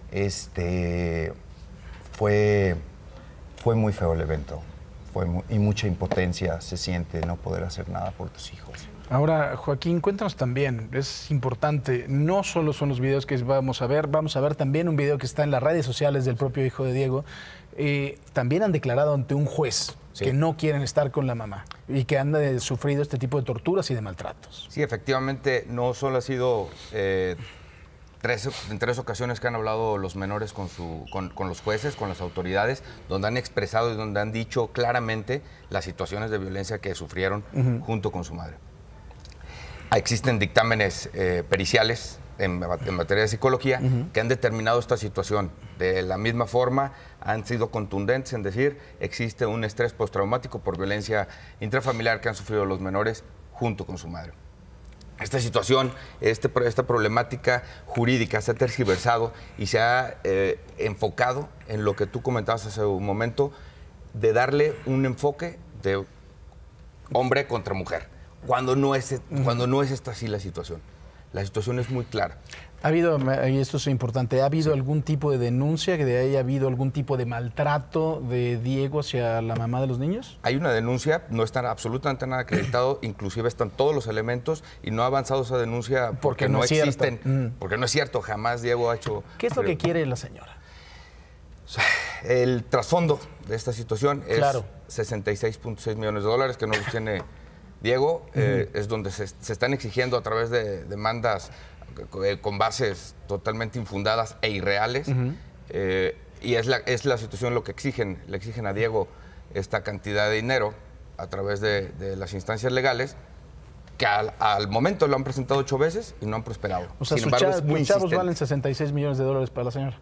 Fue muy feo el evento, y mucha impotencia se siente no poder hacer nada por tus hijos. Ahora, Joaquín, cuéntanos también, es importante, no solo son los videos que vamos a ver también un video que está en las redes sociales del propio hijo de Diego. También han declarado ante un juez que no quieren estar con la mamá y que han sufrido este tipo de torturas y de maltratos. Sí, efectivamente, no solo ha sido en 3 ocasiones que han hablado los menores con los jueces, con las autoridades, donde han expresado y donde han dicho claramente las situaciones de violencia que sufrieron junto con su madre. Existen dictámenes periciales en materia de psicología que han determinado esta situación. De la misma forma, han sido contundentes en decir existe un estrés postraumático por violencia intrafamiliar que han sufrido los menores junto con su madre. Esta situación, esta problemática jurídica se ha tergiversado y se ha enfocado en lo que tú comentabas hace un momento, de darle un enfoque de hombre contra mujer, cuando no es esta así la situación. La situación es muy clara. ¿Ha habido, y esto es importante, ha habido algún tipo de denuncia, que haya habido algún tipo de maltrato de Diego hacia la mamá de los niños? Hay una denuncia, no está absolutamente nada acreditado, inclusive están todos los elementos y no ha avanzado esa denuncia porque no existen, porque no es cierto, jamás Diego ha hecho... ¿Qué es lo que quiere la señora? El trasfondo de esta situación es 66.6 millones de dólares que no los tiene Diego, es donde se están exigiendo a través de demandas con bases totalmente infundadas e irreales, y es la situación lo que le exigen a Diego esta cantidad de dinero a través de las instancias legales, que al momento lo han presentado 8 veces y no han prosperado. O sea, sin embargo, es muy chavos insistente. valen 66 millones de dólares para la señora.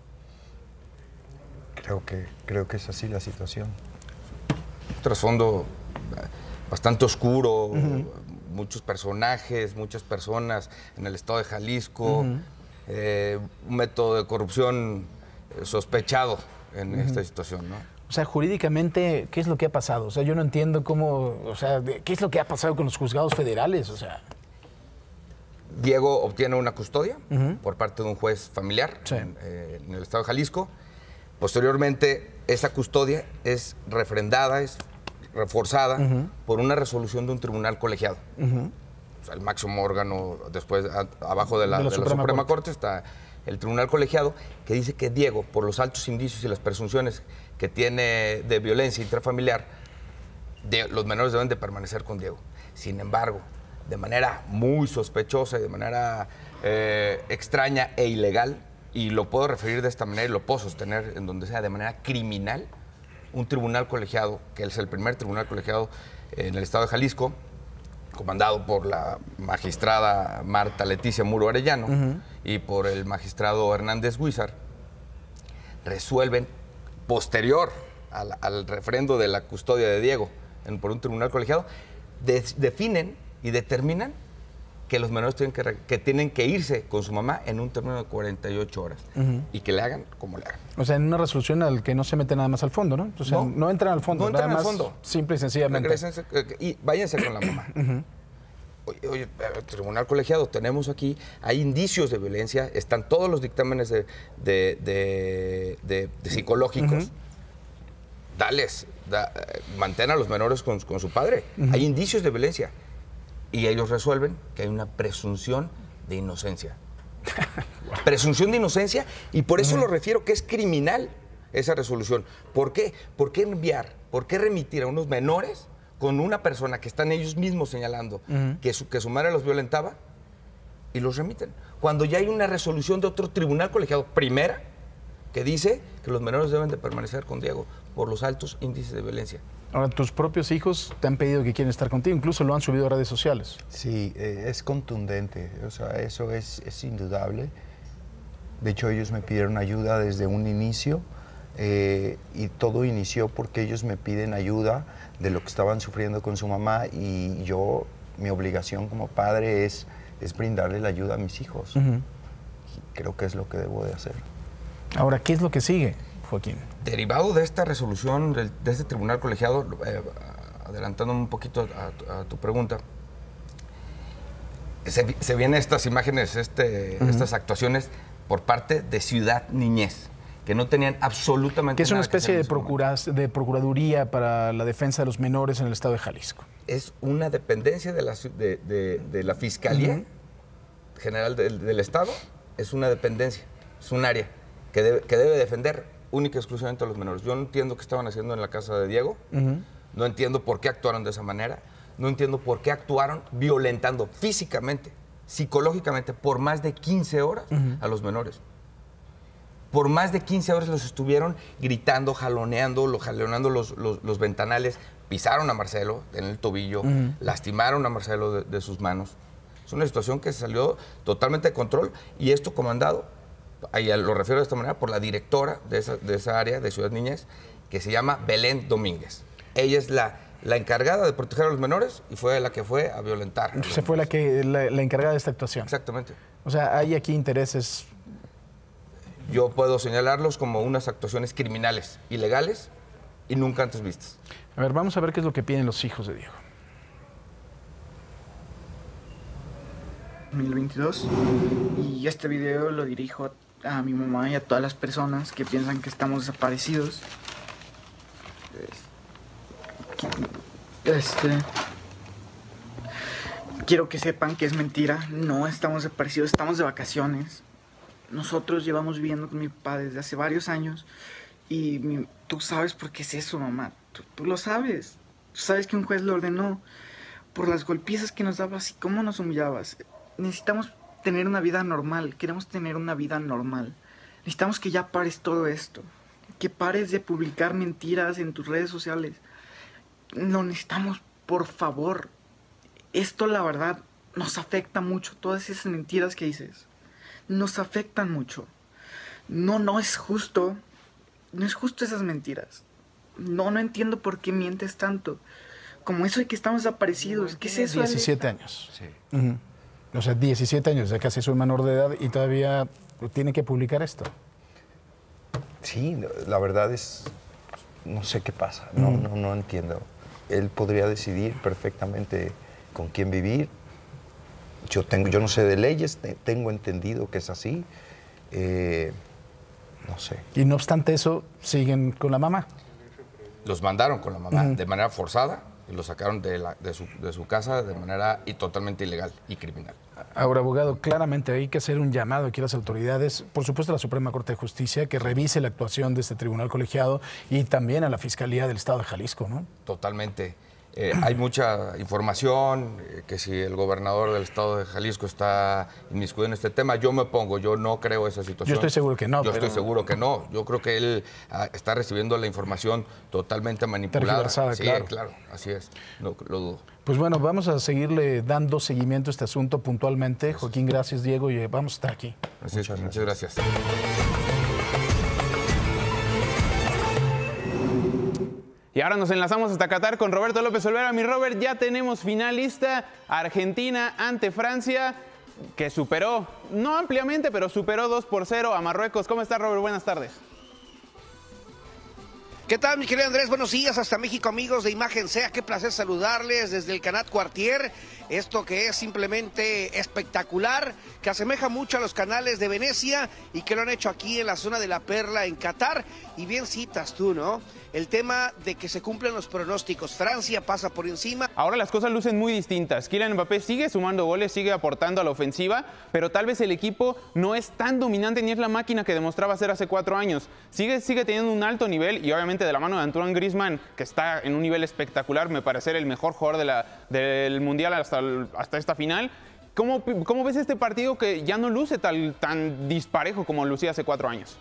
Creo que es así la situación. Un trasfondo bastante oscuro, muchos personajes, muchas personas en el estado de Jalisco, un método de corrupción sospechado en esta situación, ¿no? O sea, jurídicamente, ¿qué es lo que ha pasado? O sea, yo no entiendo cómo, o sea, ¿qué es lo que ha pasado con los juzgados federales? O sea, Diego obtiene una custodia por parte de un juez familiar en el estado de Jalisco. Posteriormente, esa custodia es refrendada, es reforzada por una resolución de un tribunal colegiado. O sea, el máximo órgano, después, abajo de la Suprema Corte está el tribunal colegiado, que dice que Diego, por los altos indicios y las presunciones que tiene de violencia intrafamiliar, los menores deben de permanecer con Diego. Sin embargo, de manera muy sospechosa y de manera extraña e ilegal, y lo puedo referir de esta manera y lo puedo sostener en donde sea, de manera criminal, un tribunal colegiado, que es el primer tribunal colegiado en el estado de Jalisco, comandado por la magistrada Marta Leticia Muro Arellano y por el magistrado Hernández Huizar, resuelven, posterior al refrendo de la custodia de Diego por un tribunal colegiado, definen y determinan que los menores tienen que irse con su mamá en un término de 48 horas y que le hagan como le hagan. O sea, en una resolución al que no se mete nada más al fondo, ¿no? O sea, no entran al fondo, no entran nada al más, fondo. Simple y sencillamente. Regrésense y váyanse con la mamá. Oye, tribunal colegiado, tenemos aquí, hay indicios de violencia, están todos los dictámenes de psicológicos. Mantén a los menores con su padre. Hay indicios de violencia. Y ellos resuelven que hay una presunción de inocencia. Presunción de inocencia, y por eso lo refiero que es criminal esa resolución. ¿Por qué? ¿Por qué remitir a unos menores con una persona que están ellos mismos señalando que su madre los violentaba y los remiten? Cuando ya hay una resolución de otro tribunal colegiado, primera, que dice que los menores deben de permanecer con Diego por los altos índices de violencia. Ahora, tus propios hijos te han pedido que quieren estar contigo, incluso lo han subido a redes sociales. Sí, es contundente, o sea, eso es indudable. De hecho, ellos me pidieron ayuda desde un inicio y todo inició porque ellos me piden ayuda de lo que estaban sufriendo con su mamá, y mi obligación como padre es brindarle la ayuda a mis hijos. Y creo que es lo que debo de hacer. Ahora, ¿qué es lo que sigue, Joaquín? Derivado de esta resolución, de este tribunal colegiado, adelantándome un poquito a tu pregunta, se vienen estas imágenes, estas actuaciones por parte de Ciudad Niñez, que no tenían absolutamente nada que hacer. Que es una especie de procuraduría para la defensa de los menores en el estado de Jalisco. Es una dependencia de la Fiscalía General del Estado, es una dependencia, es un área que debe defender única y exclusivamente a los menores. Yo no entiendo qué estaban haciendo en la casa de Diego, no entiendo por qué actuaron de esa manera, no entiendo por qué actuaron violentando físicamente, psicológicamente, por más de 15 horas a los menores. Por más de 15 horas los estuvieron gritando, jaloneando los ventanales, pisaron a Marcelo en el tobillo, lastimaron a Marcelo de sus manos. Es una situación que salió totalmente de control y esto comandado, ahí lo refiero de esta manera, por la directora de esa área de Ciudad Niñez, que se llama Belén Domínguez. Ella es la encargada de proteger a los menores y fue la que fue a violentar. Fue la encargada de esta actuación. Exactamente. O sea, hay aquí intereses. Yo puedo señalarlos como unas actuaciones criminales, ilegales y nunca antes vistas. A ver, vamos a ver qué es lo que piden los hijos de Diego. 2022 y este video lo dirijo a mi mamá y a todas las personas que piensan que estamos desaparecidos. Quiero que sepan que es mentira, no estamos desaparecidos, estamos de vacaciones. Nosotros llevamos viviendo con mi papá desde hace varios años y tú sabes por qué es eso, mamá. Tú lo sabes. Tú sabes que un juez lo ordenó por las golpizas que nos dabas y cómo nos humillabas. Necesitamos tener una vida normal, queremos tener una vida normal. Necesitamos que ya pares todo esto, que pares de publicar mentiras en tus redes sociales. Lo necesitamos, por favor. Esto, la verdad, nos afecta mucho, todas esas mentiras que dices. Nos afectan mucho. No es justo. No es justo esas mentiras. No entiendo por qué mientes tanto. Como eso de que estamos desaparecidos. ¿Qué es eso? 17 años. Sí. O sea, 17 años, ya casi soy menor de edad y todavía tiene que publicar esto. Sí, la verdad es, no sé qué pasa, no entiendo. Él podría decidir perfectamente con quién vivir. Yo no sé de leyes, tengo entendido que es así. No sé. Y no obstante eso, siguen con la mamá. Los mandaron con la mamá de manera forzada y los sacaron de su casa de manera totalmente ilegal y criminal. Ahora, abogado, claramente hay que hacer un llamado aquí a las autoridades, por supuesto a la Suprema Corte de Justicia, que revise la actuación de este tribunal colegiado y también a la Fiscalía del Estado de Jalisco, ¿no? Totalmente. Hay mucha información, que si el gobernador del Estado de Jalisco está inmiscuido en este tema, yo me opongo, yo no creo esa situación. Yo estoy seguro que no. Yo estoy seguro que no. Yo creo que él está recibiendo la información totalmente manipulada. Sí, claro, así es, no lo dudo. Pues bueno, vamos a seguirle dando seguimiento a este asunto puntualmente. Gracias. Joaquín, gracias, Diego, y vamos a estar aquí. Muchas gracias. Y ahora nos enlazamos hasta Qatar con Roberto López Olvera. Mi Robert, ya tenemos finalista, Argentina ante Francia, que superó, no ampliamente, pero superó 2-0 a Marruecos. ¿Cómo estás, Robert? Buenas tardes. ¿Qué tal, mi querido Andrés? Buenos días hasta México, amigos de Imagen Sea. Qué placer saludarles desde el Canal Quartier. Esto que es simplemente espectacular, que asemeja mucho a los canales de Venecia y que lo han hecho aquí en la zona de la Perla, en Qatar. Y bien citas tú, ¿no? El tema de que se cumplen los pronósticos. Francia pasa por encima. Ahora las cosas lucen muy distintas. Kylian Mbappé sigue sumando goles, sigue aportando a la ofensiva, pero tal vez el equipo no es tan dominante ni es la máquina que demostraba ser hace 4 años. Sigue teniendo un alto nivel y obviamente de la mano de Antoine Griezmann, que está en un nivel espectacular, me parece el mejor jugador del Mundial hasta esta final. ¿Cómo ves este partido que ya no luce tan disparejo como lucía hace 4 años?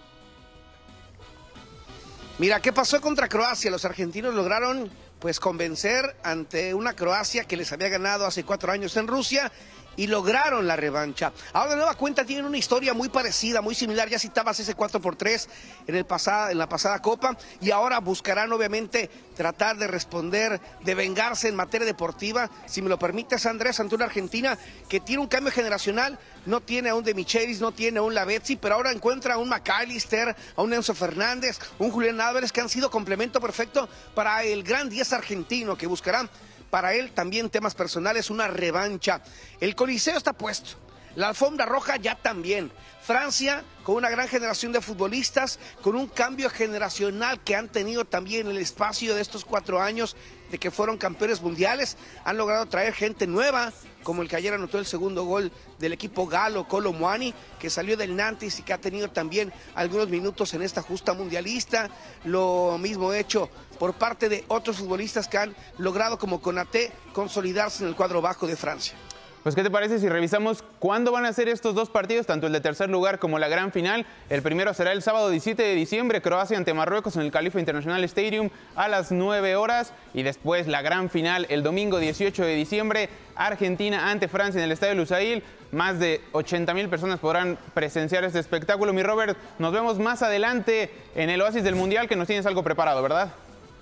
Mira, ¿qué pasó contra Croacia? Los argentinos lograron convencer ante una Croacia que les había ganado hace 4 años en Rusia y lograron la revancha. Ahora de nueva cuenta tienen una historia muy parecida, muy similar. Ya citabas ese 4-3 en la pasada Copa, y ahora buscarán obviamente tratar de responder, de vengarse en materia deportiva. Si me lo permites, Andrés, ante una Argentina que tiene un cambio generacional, no tiene a un De Michelis, no tiene a un Lavezzi, pero ahora encuentra a un McAllister, a un Enzo Fernández, un Julián Álvarez, que han sido complemento perfecto para el gran 10 argentino, que buscarán para él también temas personales, una revancha. El Coliseo está puesto, la alfombra roja ya también. Francia con una gran generación de futbolistas, con un cambio generacional que han tenido también en el espacio de estos 4 años de que fueron campeones mundiales. Han logrado traer gente nueva, como el que ayer anotó el segundo gol del equipo galo, Kolo Muani, que salió del Nantes y que ha tenido también algunos minutos en esta justa mundialista. Lo mismo hecho por parte de otros futbolistas que han logrado, como Konaté, consolidarse en el cuadro bajo de Francia. Pues, ¿qué te parece si revisamos cuándo van a ser estos dos partidos, tanto el de tercer lugar como la gran final? El primero será el sábado 17 de diciembre, Croacia ante Marruecos en el Khalifa International Stadium a las 9 horas. Y después la gran final el domingo 18 de diciembre, Argentina ante Francia en el Estadio Lusail. Más de 80,000 personas podrán presenciar este espectáculo. Mi Robert, nos vemos más adelante en el Oasis del Mundial, que nos tienes algo preparado, ¿verdad?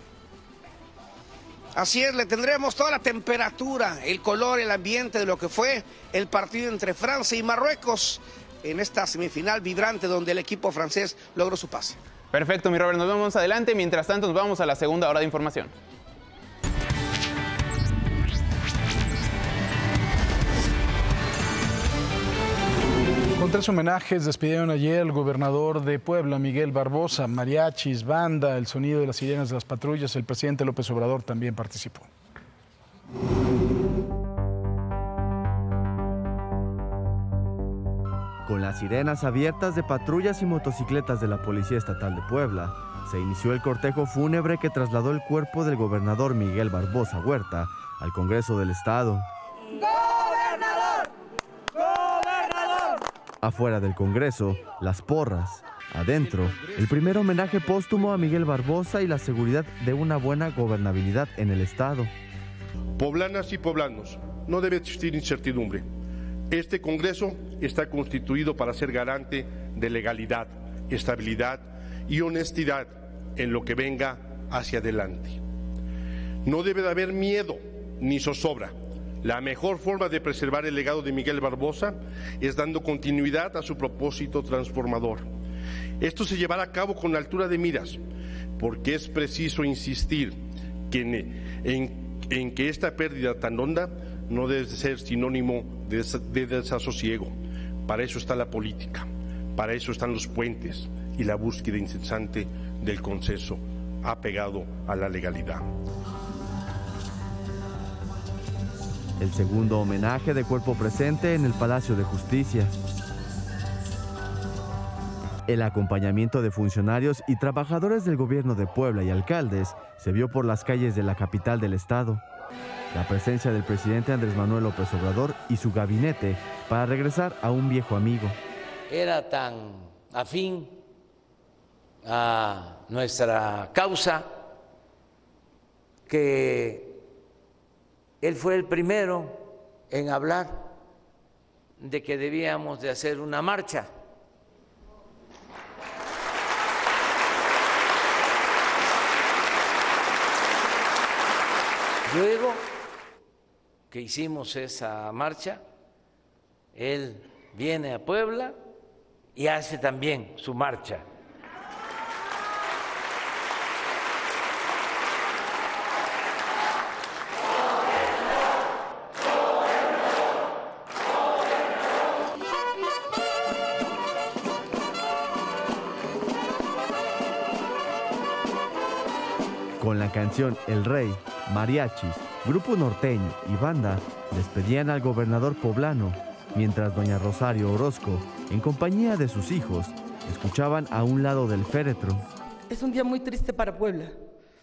Así es, le tendremos toda la temperatura, el color, el ambiente de lo que fue el partido entre Francia y Marruecos en esta semifinal vibrante donde el equipo francés logró su pase. Perfecto, mi Robert, nos vemos más adelante. Mientras tanto, nos vamos a la segunda hora de información. Con 3 homenajes despidieron ayer al gobernador de Puebla, Miguel Barbosa. Mariachis, banda, el sonido de las sirenas de las patrullas. El presidente López Obrador también participó. Con las sirenas abiertas de patrullas y motocicletas de la Policía Estatal de Puebla, se inició el cortejo fúnebre que trasladó el cuerpo del gobernador Miguel Barbosa Huerta al Congreso del Estado. Afuera del Congreso, las porras. Adentro, el primer homenaje póstumo a Miguel Barbosa y la seguridad de una buena gobernabilidad en el Estado. Poblanas y poblanos, no debe existir incertidumbre. Este Congreso está constituido para ser garante de legalidad, estabilidad y honestidad en lo que venga hacia adelante. No debe de haber miedo ni zozobra. La mejor forma de preservar el legado de Miguel Barbosa es dando continuidad a su propósito transformador. Esto se llevará a cabo con altura de miras, porque es preciso insistir en que esta pérdida tan honda no debe ser sinónimo de desasosiego. Para eso está la política, para eso están los puentes y la búsqueda incesante del consenso apegado a la legalidad. El segundo homenaje de cuerpo presente en el Palacio de Justicia. El acompañamiento de funcionarios y trabajadores del gobierno de Puebla y alcaldes se vio por las calles de la capital del estado. La presencia del presidente Andrés Manuel López Obrador y su gabinete para regresar a un viejo amigo. Era tan afín a nuestra causa que él fue el primero en hablar de que debíamos de hacer una marcha. Luego que hicimos esa marcha, él viene a Puebla y hace también su marcha. Con la canción El Rey, mariachis, grupo norteño y banda despedían al gobernador poblano, mientras doña Rosario Orozco, en compañía de sus hijos, escuchaban a un lado del féretro. Es un día muy triste para Puebla.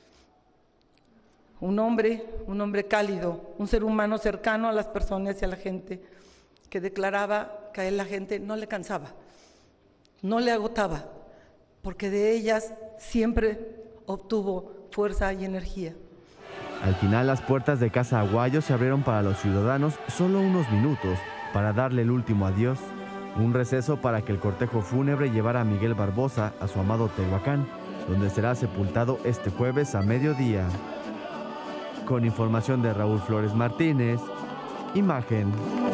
Un hombre cálido, un ser humano cercano a las personas y a la gente, que declaraba que a él la gente no le cansaba, no le agotaba, porque de ellas siempre obtuvo fuerza y energía. Al final, las puertas de Casa Aguayo se abrieron para los ciudadanos solo unos minutos para darle el último adiós. Un receso para que el cortejo fúnebre llevara a Miguel Barbosa a su amado Tehuacán, donde será sepultado este jueves a mediodía. Con información de Raúl Flores Martínez, Imagen.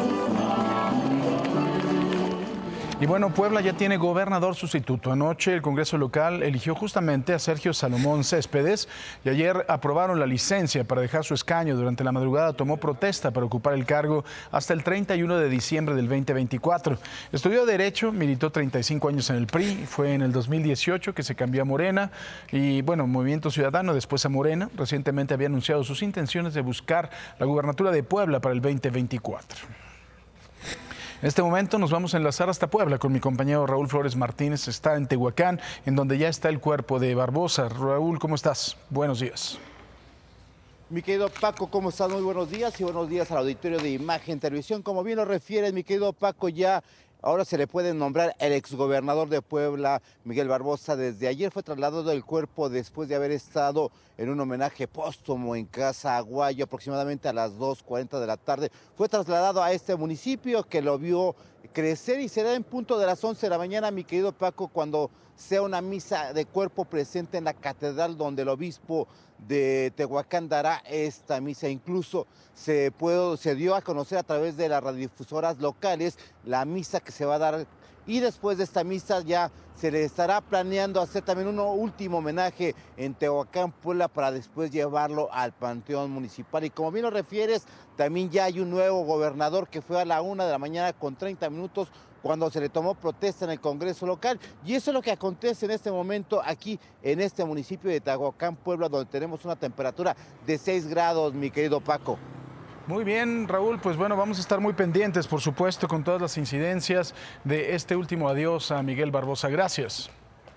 Y bueno, Puebla ya tiene gobernador sustituto. Anoche el Congreso local eligió justamente a Sergio Salomón Céspedes y ayer aprobaron la licencia para dejar su escaño. Durante la madrugada tomó protesta para ocupar el cargo hasta el 31 de diciembre del 2024. Estudió Derecho, militó 35 años en el PRI, fue en el 2018 que se cambió a Morena y bueno, Movimiento Ciudadano, después a Morena. Recientemente había anunciado sus intenciones de buscar la gubernatura de Puebla para el 2024. En este momento nos vamos a enlazar hasta Puebla con mi compañero Raúl Flores Martínez. Está en Tehuacán, en donde ya está el cuerpo de Barbosa. Raúl, ¿cómo estás? Buenos días. Mi querido Paco, ¿cómo estás? Muy buenos días y buenos días al auditorio de Imagen Televisión. Como bien lo refieres, mi querido Paco, ya ahora se le puede nombrar el exgobernador de Puebla, Miguel Barbosa. Desde ayer fue trasladado del cuerpo después de haber estado en un homenaje póstumo en Casa Aguayo, aproximadamente a las 2:40 de la tarde. Fue trasladado a este municipio que lo vio crecer y será en punto de las 11 de la mañana, mi querido Paco, cuando sea una misa de cuerpo presente en la catedral, donde el obispo de Tehuacán dará esta misa. Incluso se dio a conocer a través de las radiodifusoras locales la misa que se va a dar, y después de esta misa ya se le estará planeando hacer también un último homenaje en Tehuacán, Puebla, para después llevarlo al Panteón Municipal. Y como bien lo refieres, también ya hay un nuevo gobernador que fue a la 1:30 a.m, cuando se le tomó protesta en el Congreso local. Y eso es lo que acontece en este momento aquí en este municipio de Tehuacán, Puebla, donde tenemos una temperatura de 6 grados, mi querido Paco. Muy bien, Raúl, pues bueno, vamos a estar muy pendientes, por supuesto, con todas las incidencias de este último adiós a Miguel Barbosa. Gracias.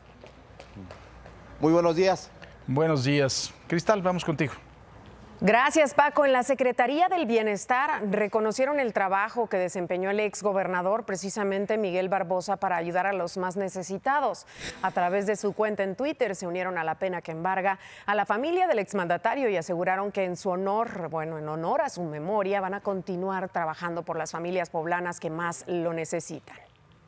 Muy buenos días. Buenos días. Cristal, vamos contigo. Gracias, Paco. En la Secretaría del Bienestar reconocieron el trabajo que desempeñó el exgobernador, precisamente Miguel Barbosa, para ayudar a los más necesitados. A través de su cuenta en Twitter se unieron a la pena que embarga a la familia del exmandatario y aseguraron que en honor a su memoria, van a continuar trabajando por las familias poblanas que más lo necesitan.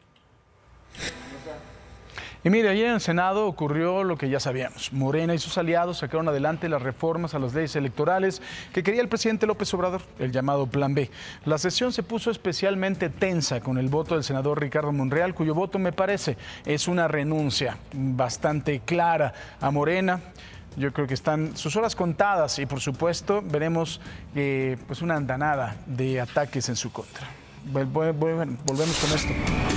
Y mire, ayer en el Senado ocurrió lo que ya sabíamos. Morena y sus aliados sacaron adelante las reformas a las leyes electorales que quería el presidente López Obrador, el llamado Plan B. La sesión se puso especialmente tensa con el voto del senador Ricardo Monreal, cuyo voto, me parece, es una renuncia bastante clara a Morena. Yo creo que están sus horas contadas y, por supuesto, veremos pues una andanada de ataques en su contra. Volvemos con esto.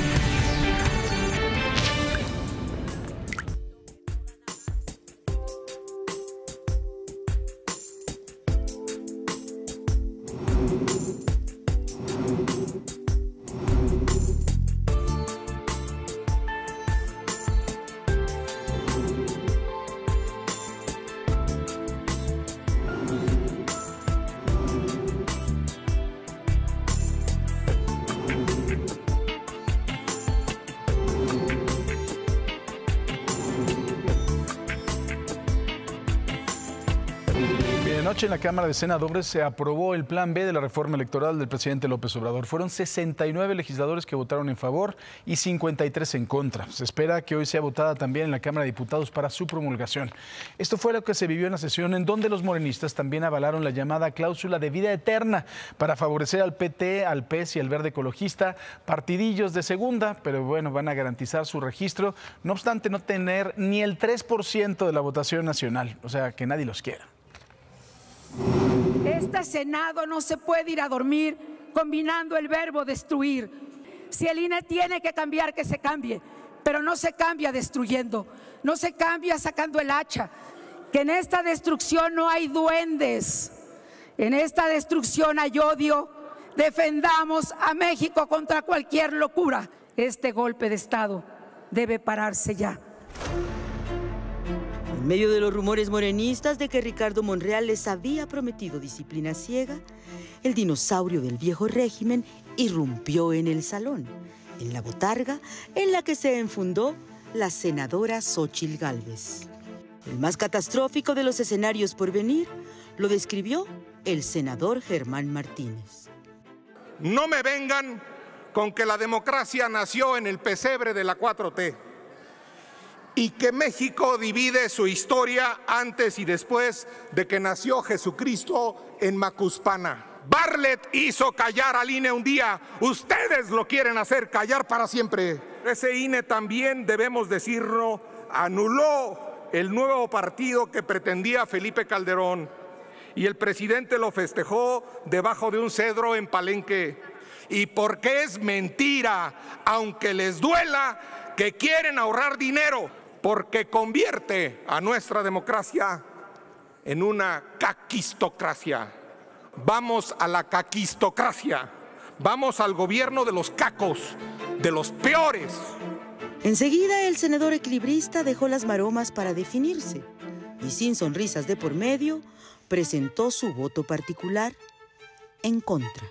Anoche en la Cámara de Senadores se aprobó el Plan B de la reforma electoral del presidente López Obrador. Fueron 69 legisladores que votaron en favor y 53 en contra. Se espera que hoy sea votada también en la Cámara de Diputados para su promulgación. Esto fue lo que se vivió en la sesión, en donde los morenistas también avalaron la llamada cláusula de vida eterna para favorecer al PT, al PES y al Verde Ecologista, partidillos de segunda, pero bueno, van a garantizar su registro, no obstante no tener ni el 3% de la votación nacional, o sea, que nadie los quiera. Este Senado no se puede ir a dormir combinando el verbo destruir. Si el INE tiene que cambiar, que se cambie, pero no se cambia destruyendo, no se cambia sacando el hacha, que en esta destrucción no hay duendes, en esta destrucción hay odio. Defendamos a México contra cualquier locura. Este golpe de Estado debe pararse ya. En medio de los rumores morenistas de que Ricardo Monreal les había prometido disciplina ciega, el dinosaurio del viejo régimen irrumpió en el salón, en la botarga en la que se enfundó la senadora Xóchitl Gálvez. El más catastrófico de los escenarios por venir lo describió el senador Germán Martínez. no me vengan con que la democracia nació en el pesebre de la 4T y que México divide su historia antes y después de que nació Jesucristo en Macuspana. Bartlett hizo callar al INE un día, ustedes lo quieren hacer callar para siempre. Ese INE también, debemos decirlo, anuló el nuevo partido que pretendía Felipe Calderón y el presidente lo festejó debajo de un cedro en Palenque. Y porque es mentira, aunque les duela, que quieren ahorrar dinero, porque convierte a nuestra democracia en una caquistocracia. Vamos a la caquistocracia, vamos al gobierno de los cacos, de los peores. Enseguida el senador equilibrista dejó las maromas para definirse y sin sonrisas de por medio presentó su voto particular en contra.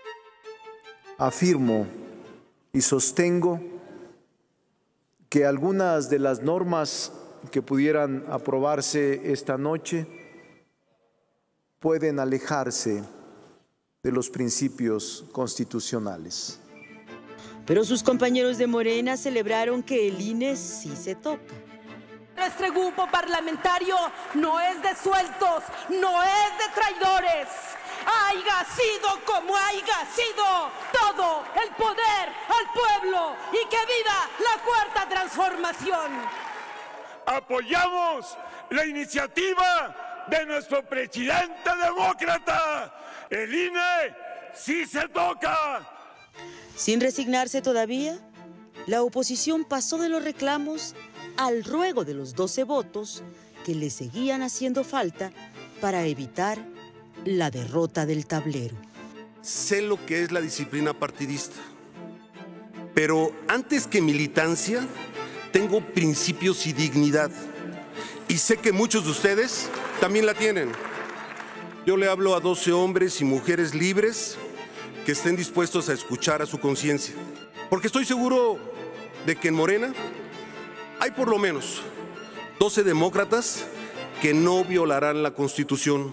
Afirmo y sostengo que algunas de las normas que pudieran aprobarse esta noche pueden alejarse de los principios constitucionales. Pero sus compañeros de Morena celebraron que el INE sí se toca. Este grupo parlamentario no es de sueltos, no es de traidores. Haya sido como haya sido, todo el poder al pueblo y que viva la cuarta transformación. Apoyamos la iniciativa de nuestro presidente demócrata. El INE sí se toca. Sin resignarse todavía, la oposición pasó de los reclamos al ruego de los 12 votos que le seguían haciendo falta para evitar la derrota del tablero. Sé lo que es la disciplina partidista, pero antes que militancia, tengo principios y dignidad. Y sé que muchos de ustedes también la tienen. Yo le hablo a 12 hombres y mujeres libres que estén dispuestos a escuchar a su conciencia. Porque estoy seguro de que en Morena hay por lo menos 12 demócratas que no violarán la Constitución.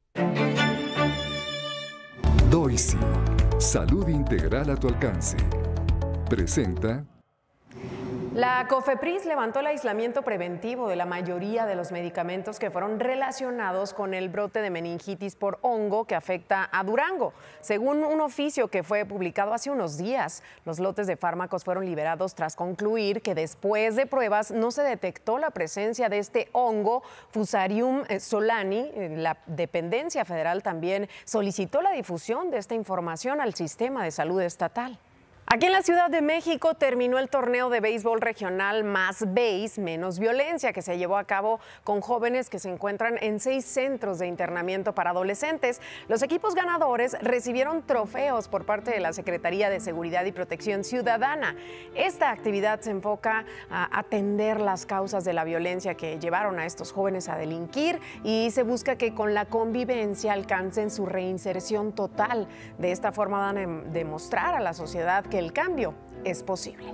Doisi, salud integral a tu alcance. Presenta. La COFEPRIS levantó el aislamiento preventivo de la mayoría de los medicamentos que fueron relacionados con el brote de meningitis por hongo que afecta a Durango. Según un oficio que fue publicado hace unos días, los lotes de fármacos fueron liberados tras concluir que después de pruebas no se detectó la presencia de este hongo Fusarium solani. La dependencia federal también solicitó la difusión de esta información al sistema de salud estatal. Aquí en la Ciudad de México terminó el torneo de béisbol regional Más Béis, Menos Violencia, que se llevó a cabo con jóvenes que se encuentran en 6 centros de internamiento para adolescentes. Los equipos ganadores recibieron trofeos por parte de la Secretaría de Seguridad y Protección Ciudadana. Esta actividad se enfoca a atender las causas de la violencia que llevaron a estos jóvenes a delinquir y se busca que con la convivencia alcancen su reinserción total. De esta forma van a demostrar a la sociedad que el cambio es posible.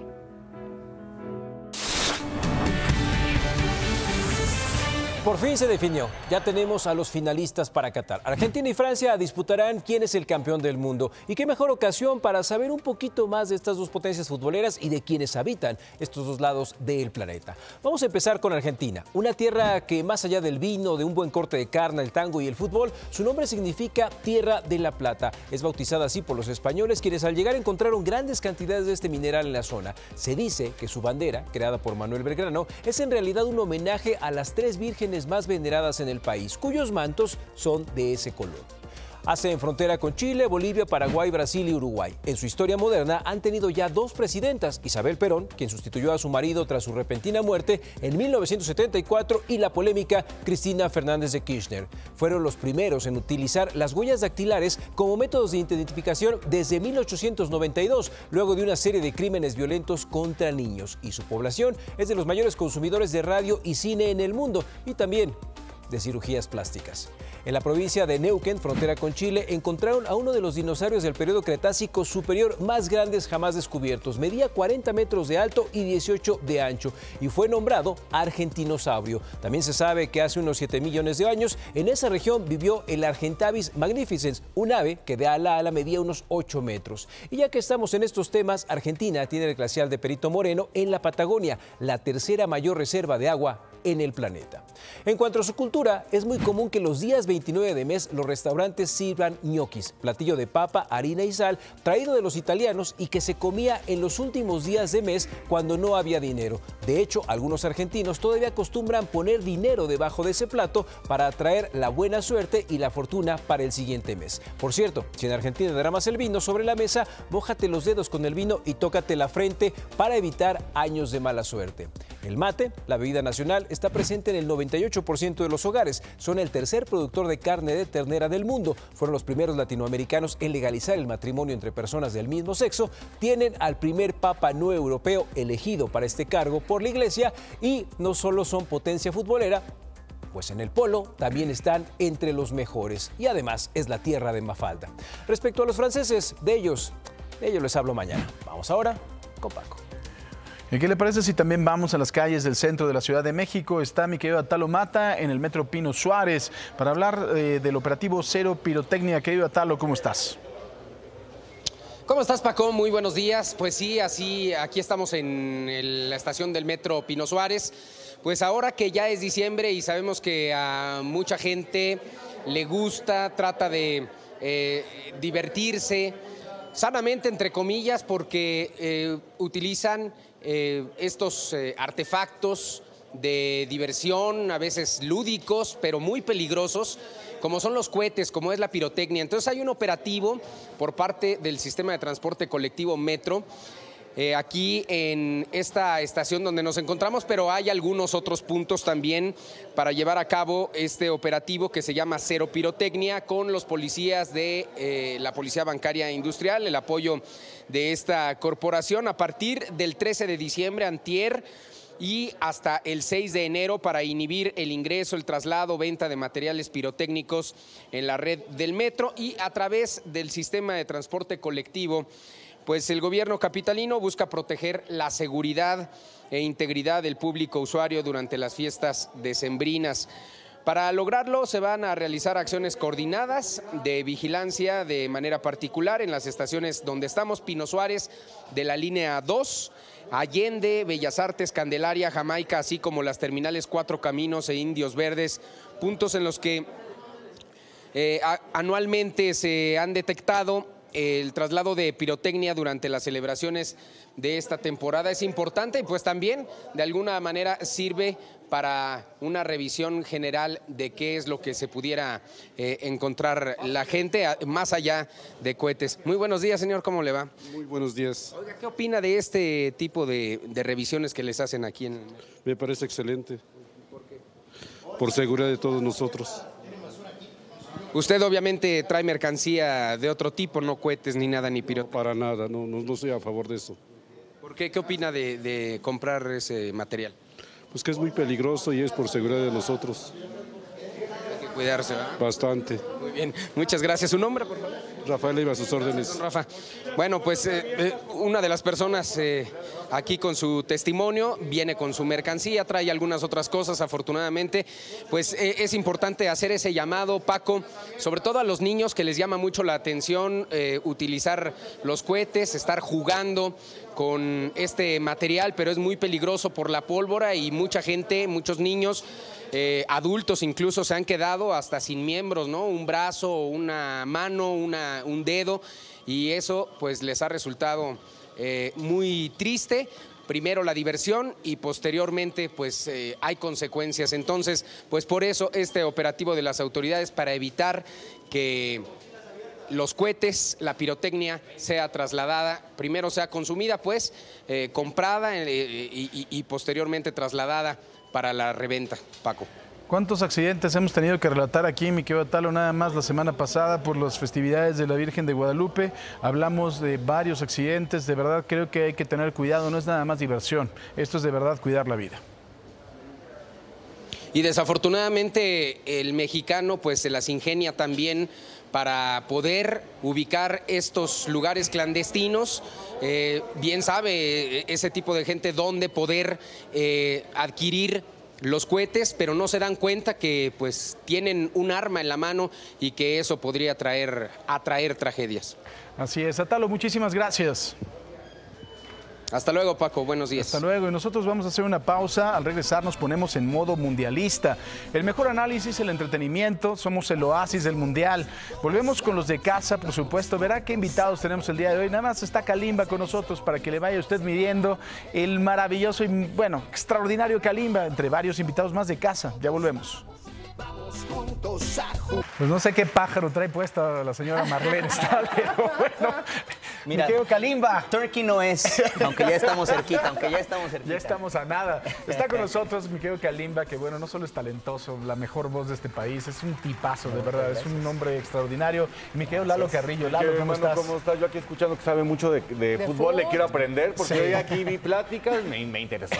Por fin se definió. Ya tenemos a los finalistas para Qatar. Argentina y Francia disputarán quién es el campeón del mundo. Y qué mejor ocasión para saber un poquito más de estas dos potencias futboleras y de quienes habitan estos dos lados del planeta. Vamos a empezar con Argentina, una tierra que más allá del vino, de un buen corte de carne, el tango y el fútbol, su nombre significa Tierra de la Plata. Es bautizada así por los españoles, quienes al llegar encontraron grandes cantidades de este mineral en la zona. Se dice que su bandera, creada por Manuel Belgrano, es en realidad un homenaje a las 3 vírgenes más veneradas en el país, cuyos mantos son de ese color. Hacen frontera con Chile, Bolivia, Paraguay, Brasil y Uruguay. En su historia moderna han tenido ya 2 presidentas, Isabel Perón, quien sustituyó a su marido tras su repentina muerte en 1974, y la polémica Cristina Fernández de Kirchner. Fueron los primeros en utilizar las huellas dactilares como métodos de identificación desde 1892, luego de una serie de crímenes violentos contra niños. Y su población es de los mayores consumidores de radio y cine en el mundo y también de cirugías plásticas. En la provincia de Neuquén, frontera con Chile, encontraron a uno de los dinosaurios del periodo Cretácico superior más grandes jamás descubiertos. Medía 40 metros de alto y 18 de ancho y fue nombrado Argentinosaurio. También se sabe que hace unos 7 millones de años en esa región vivió el Argentavis magnificens, un ave que de ala a ala medía unos 8 metros. Y ya que estamos en estos temas, Argentina tiene el glaciar de Perito Moreno en la Patagonia, la tercera mayor reserva de agua en el planeta. En cuanto a su cultura, es muy común que los días 29 de mes los restaurantes sirvan ñoquis, platillo de papa, harina y sal, traído de los italianos y que se comía en los últimos días de mes cuando no había dinero. De hecho, algunos argentinos todavía acostumbran poner dinero debajo de ese plato para atraer la buena suerte y la fortuna para el siguiente mes. Por cierto, si en Argentina derramas el vino sobre la mesa, mójate los dedos con el vino y tócate la frente para evitar años de mala suerte. El mate, la bebida nacional, está presente en el 98% de los hogares. Son el tercer productor de carne de ternera del mundo. Fueron los primeros latinoamericanos en legalizar el matrimonio entre personas del mismo sexo. Tienen al primer papa no europeo elegido para este cargo por la Iglesia y no solo son potencia futbolera, pues en el polo también están entre los mejores y además es la tierra de Mafalda. Respecto a los franceses, de ellos les hablo mañana. Vamos ahora con Paco. ¿Y qué le parece si también vamos a las calles del centro de la Ciudad de México? Está mi querido Atalo Mata en el Metro Pino Suárez para hablar del operativo Cero Pirotecnia. Querido Atalo, ¿cómo estás? ¿Cómo estás, Paco? Muy buenos días. Pues sí, aquí estamos en la estación del Metro Pino Suárez. Pues ahora que ya es diciembre y sabemos que a mucha gente le gusta, trata de divertirse sanamente, entre comillas, porque utilizan estos artefactos de diversión, a veces lúdicos, pero muy peligrosos, como son los cohetes, como es la pirotecnia. Entonces hay un operativo por parte del sistema de transporte colectivo Metro, aquí en esta estación donde nos encontramos, pero hay algunos otros puntos también para llevar a cabo este operativo que se llama Cero Pirotecnia, con los policías de la Policía Bancaria Industrial, el apoyo de esta corporación a partir del 13 de diciembre, antier, y hasta el 6 de enero para inhibir el ingreso, el traslado, venta de materiales pirotécnicos en la red del metro y a través del sistema de transporte colectivo. Pues el gobierno capitalino busca proteger la seguridad e integridad del público usuario durante las fiestas decembrinas. Para lograrlo se van a realizar acciones coordinadas de vigilancia de manera particular en las estaciones donde estamos, Pino Suárez de la línea 2, Allende, Bellas Artes, Candelaria, Jamaica, así como las terminales Cuatro Caminos e Indios Verdes, puntos en los que anualmente se han detectado el traslado de pirotecnia durante las celebraciones de esta temporada. Es importante y pues también de alguna manera sirve para una revisión general de qué es lo que se pudiera encontrar la gente más allá de cohetes. Muy buenos días, señor, ¿cómo le va? Muy buenos días. Oiga, ¿qué opina de este tipo de revisiones que les hacen aquí en...? Me parece excelente. ¿Por qué? Por seguridad de todos nosotros. Usted obviamente trae mercancía de otro tipo, no cohetes ni nada, ni pirotecnia. No, para nada, no estoy a favor de eso. ¿Por qué? ¿Qué opina de comprar ese material? Pues que es muy peligroso y es por seguridad de nosotros. Hay que cuidarse, ¿verdad? Bastante. Muy bien, muchas gracias. ¿Su nombre, por favor? Rafael, iba a sus órdenes. Rafa. Bueno, pues una de las personas aquí con su testimonio viene con su mercancía, trae algunas otras cosas, afortunadamente. Pues es importante hacer ese llamado, Paco, sobre todo a los niños que les llama mucho la atención utilizar los cohetes, estar jugando con este material, pero es muy peligroso por la pólvora y mucha gente, muchos niños, adultos incluso se han quedado hasta sin miembros, ¿no? Un brazo, una mano, un dedo, y eso pues les ha resultado muy triste. Primero la diversión y posteriormente pues hay consecuencias. Entonces pues por eso este operativo de las autoridades para evitar que los cohetes, la pirotecnia sea trasladada, primero sea consumida pues, comprada y posteriormente trasladada para la reventa, Paco. ¿Cuántos accidentes hemos tenido que relatar aquí, mi querido Atalo? Nada más la semana pasada por las festividades de la Virgen de Guadalupe. Hablamos de varios accidentes. De verdad creo que hay que tener cuidado. No es nada más diversión. Esto es de verdad cuidar la vida. y desafortunadamente el mexicano pues se las ingenia también para poder ubicar estos lugares clandestinos. Bien sabe ese tipo de gente dónde poder adquirir los cohetes, pero no se dan cuenta que pues tienen un arma en la mano y que eso podría atraer tragedias. Así es, Atalo, muchísimas gracias. Hasta luego, Paco. Buenos días. Hasta luego. Y nosotros vamos a hacer una pausa. Al regresar nos ponemos en modo mundialista. El mejor análisis, el entretenimiento. Somos el oasis del mundial. Volvemos con los de casa, por supuesto. Verá qué invitados tenemos el día de hoy. Nada más está Kalimba con nosotros para que le vaya usted midiendo el maravilloso y, bueno, extraordinario Kalimba entre varios invitados más de casa. Ya volvemos. Pues no sé qué pájaro trae puesta la señora Marlene Stahl, pero bueno. Mira, Kalimba. Turkey no es, aunque ya estamos cerquita, Ya estamos a nada. Está con nosotros mi querido Kalimba, que bueno, no solo es talentoso, la mejor voz de este país, es un tipazo, de verdad, es un hombre extraordinario. Y mi querido Lalo Carrillo. Lalo, ¿cómo estás? ¿Cómo estás? Yo aquí escuchando que sabe mucho de fútbol, le quiero aprender, porque hoy aquí vi pláticas, me interesó.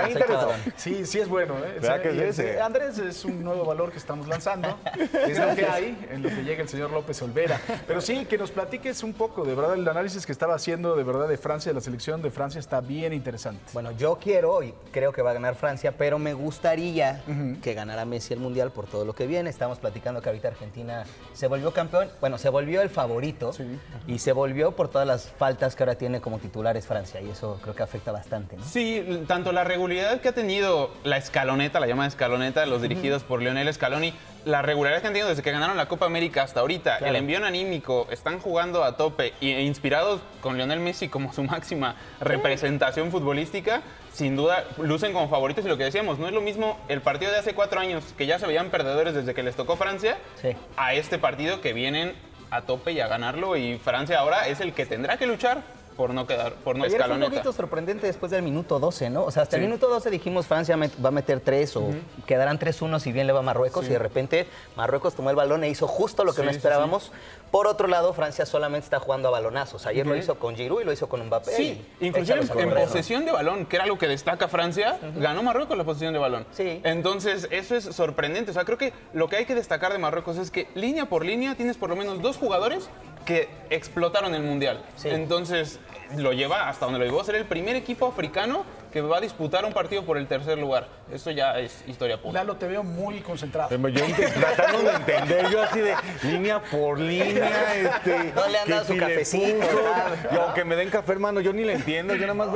Sí, sí es bueno, ¿eh? ¿Verdad que sí? Andrés es un nuevo valor que estamos lanzando. Es lo que hay, en lo que llega el señor López Olvera. Pero sí, que nos platiques un poco, de verdad, el análisis que estaba haciendo, de verdad, de Francia, de la selección de Francia, está bien interesante. Bueno, yo quiero y creo que va a ganar Francia, pero me gustaría que ganara Messi el Mundial por todo lo que viene. Estamos platicando que ahorita Argentina se volvió campeón, bueno, se volvió el favorito y se volvió por todas las faltas que ahora tiene como titulares Francia, y eso creo que afecta bastante, ¿no? Sí, tanto la regularidad que ha tenido la escaloneta, la llamada escaloneta, los dirigidos por Lionel Scaloni, la regularidad que han tenido desde que ganaron la Copa América hasta ahorita, el envío anímico, están jugando a tope e inspirados con Lionel Messi como su máxima representación futbolística, sin duda lucen como favoritos. Y lo que decíamos, no es lo mismo el partido de hace 4 años, que ya se veían perdedores desde que les tocó Francia, a este partido que vienen a tope y a ganarlo, y Francia ahora es el que tendrá que luchar por no Ayer escaloneta. fue un poquito sorprendente después del minuto 12, ¿no? O sea, hasta el minuto 12 dijimos Francia va a meter 3 o quedarán 3-1 si bien le va a Marruecos, y de repente Marruecos tomó el balón e hizo justo lo que no esperábamos. Por otro lado, Francia solamente está jugando a balonazos. Ayer lo hizo con Giroud y lo hizo con Mbappé. Sí, inclusive en posesión de balón, que era lo que destaca Francia, ganó Marruecos la posesión de balón. Entonces, eso es sorprendente. O sea, creo que lo que hay que destacar de Marruecos es que línea por línea tienes por lo menos 2 jugadores que explotaron el Mundial. Entonces, lo lleva hasta donde lo llevó a ser el primer equipo africano que va a disputar un partido por el 3er lugar. Eso ya es historia pura. Lalo, te veo muy concentrado. Yo tratando de entender, yo así de línea por línea. No le han dado su cafecito. Y aunque me den café, hermano, yo ni le entiendo. Yo nada más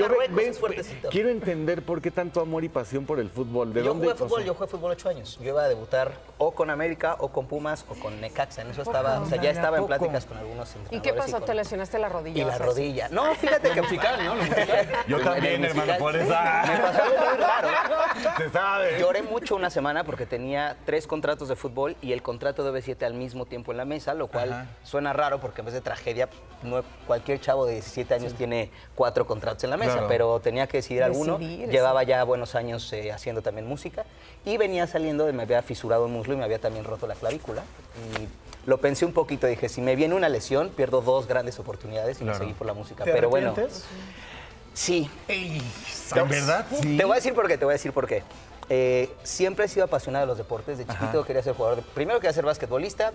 quiero entender por qué tanto amor y pasión por el fútbol. Yo jugué fútbol 8 años. Yo iba a debutar o con América, o con Pumas, o con Necaxa. En eso estaba, o sea, ya estaba en pláticas con algunos entrenadores. ¿Y qué pasó? ¿Te lesionaste la rodilla? Y la rodilla. No, fíjate que musical, ¿no? Lo musical. Yo también, hermano, por eso. Me pasó algo muy raro. Se sabe. Lloré mucho una semana porque tenía 3 contratos de fútbol y el contrato de B7 al mismo tiempo en la mesa, lo cual suena raro porque en vez de tragedia, cualquier chavo de 17 años tiene 4 contratos en la mesa, pero tenía que decidir alguno. Llevaba ya buenos años haciendo también música y venía saliendo, me había fisurado un muslo y me había también roto la clavícula. Y lo pensé un poquito, dije, si me viene una lesión, pierdo 2 grandes oportunidades y me seguí por la música. Pero bueno. Sí. ¿En verdad? Sí. Te voy a decir por qué, siempre he sido apasionado de los deportes. De chiquito quería ser jugador. Primero quería ser basquetbolista.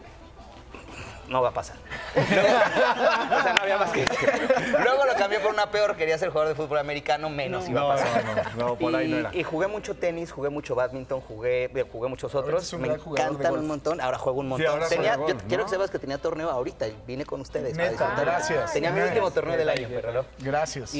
No va a pasar. O sea, no había más que... Luego lo cambié por una peor. Quería ser jugador de fútbol americano. Menos iba a pasar. No, por ahí no era. Y jugué mucho tenis, jugué mucho badminton, jugué muchos otros. Me encantan un montón. Ahora juego un montón. Quiero que sepas que tenía torneo ahorita. Vine con ustedes. Gracias. Tenía mi último torneo del año. Gracias.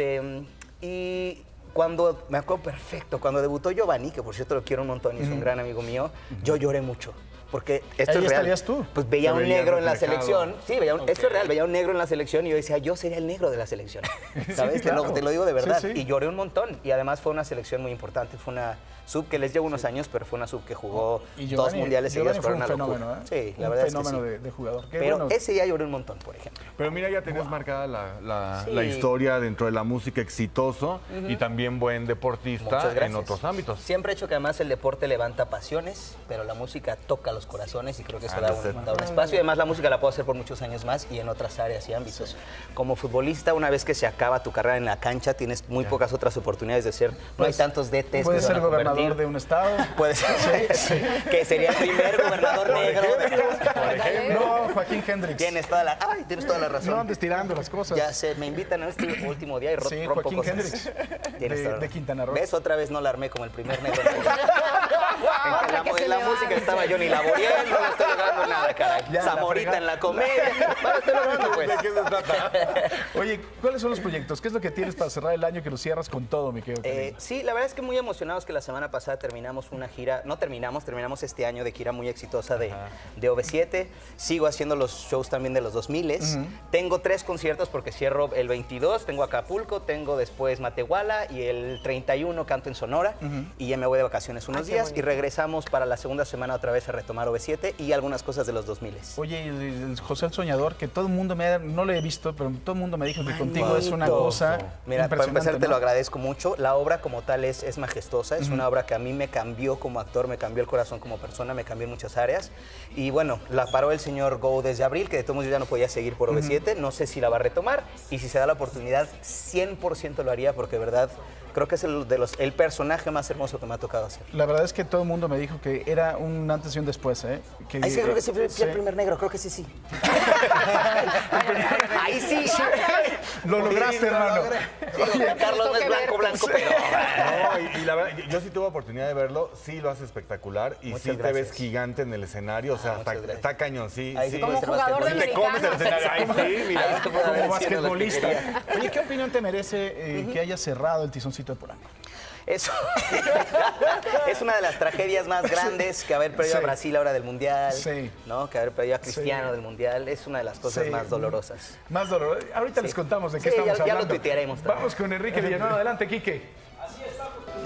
Y cuando, me acuerdo perfecto, cuando debutó Giovanni, que por cierto lo quiero un montón y es un gran amigo mío, yo lloré mucho. Porque esto es real. ¿Estarías tú? Pues veía un negro en la selección. Sí, esto es real. Veía un negro en la selección y yo decía, yo sería el negro de la selección. ¿Sabes? Sí, claro. Te lo digo de verdad. Y lloré un montón. Y además fue una selección muy importante. Fue una sub que les llevo unos años, pero fue una sub que jugó Giovanni, 2 mundiales seguidos. Fue un fenómeno, ¿eh? Sí, la verdad es que sí. Un fenómeno de jugador. Pero ese día lloré un montón, por ejemplo. Pero mira, ya tenías marcada la historia dentro de la música, exitoso y también buen deportista en otros ámbitos. Siempre he hecho que además el deporte levanta pasiones, pero la música toca los los corazones y creo que eso da un espacio. Y además la música la puedo hacer por muchos años más y en otras áreas y ámbitos. Como futbolista, una vez que se acaba tu carrera en la cancha, tienes muy pocas otras oportunidades de ser. No hay tantos DTs. Puedes ser gobernador de un estado. Puede ser. Que sería el primer gobernador negro. No, Joaquín Hendrix. Tienes toda la razón. No andes tirando las cosas. Ya sé, me invitan a este último día y rompo Joaquín cosas. Hendrix. De Quintana Roo. ¿Ves? Otra vez no la armé como el primer negro. En la música estaba Johnny Laboriel, no le estoy logrando nada, caray. Zamorita en la comedia. No lo estoy logrando, pues. ¿De qué se trata? Oye, ¿cuáles son los proyectos? ¿Qué es lo que tienes para cerrar el año que lo cierras con todo, mi querido? Sí, la verdad es que muy emocionados que la semana pasada terminamos una gira, terminamos este año de gira muy exitosa de OV7. Sigo haciendo los shows también de los 2000s. Tengo 3 conciertos porque cierro el 22, tengo Acapulco, tengo después Matehuala y el 31 canto en Sonora y ya me voy de vacaciones unos días y regresamos para la segunda semana otra vez a retomar OV7 y algunas cosas de los 2000s. Oye, el José el Soñador, que todo el mundo no lo he visto, pero todo el mundo me dijo que contigo es una cosa. Mira, para empezar te lo agradezco mucho. La obra como tal es majestuosa, es una obra que a mí me cambió como actor, me cambió el corazón como persona, me cambió en muchas áreas. Y bueno, la paró el señor Go desde abril, que de todos modos yo ya no podía seguir por OV7, no sé si la va a retomar y si se da la oportunidad 100% lo haría porque de verdad creo que es el personaje más hermoso que me ha tocado hacer. La verdad es que todo el mundo me dijo que era un antes y un después, ¿eh? Ahí sí creo que sí fui el primer negro, creo que sí. Ahí sí. Lo lograste, hermano. Carlos no es blanco, pero... No, y la verdad, yo sí tuve oportunidad de verlo, sí lo hace espectacular y sí te ves gigante en el escenario, o sea, está cañón, sí. Como jugador de te comes el escenario, ahí sí, mira. Como basquetbolista. Oye, ¿qué opinión te merece que haya cerrado el Tizoncito de Polanco? Eso es una de las tragedias más grandes que haber perdido a Brasil ahora del Mundial, ¿no? Que haber perdido a Cristiano del Mundial, es una de las cosas más dolorosas. Más dolorosas. Ahorita les contamos de qué estamos hablando. Ya lo tuitearemos también. Vamos con Enrique Villanueva. Adelante, Quique. Así es,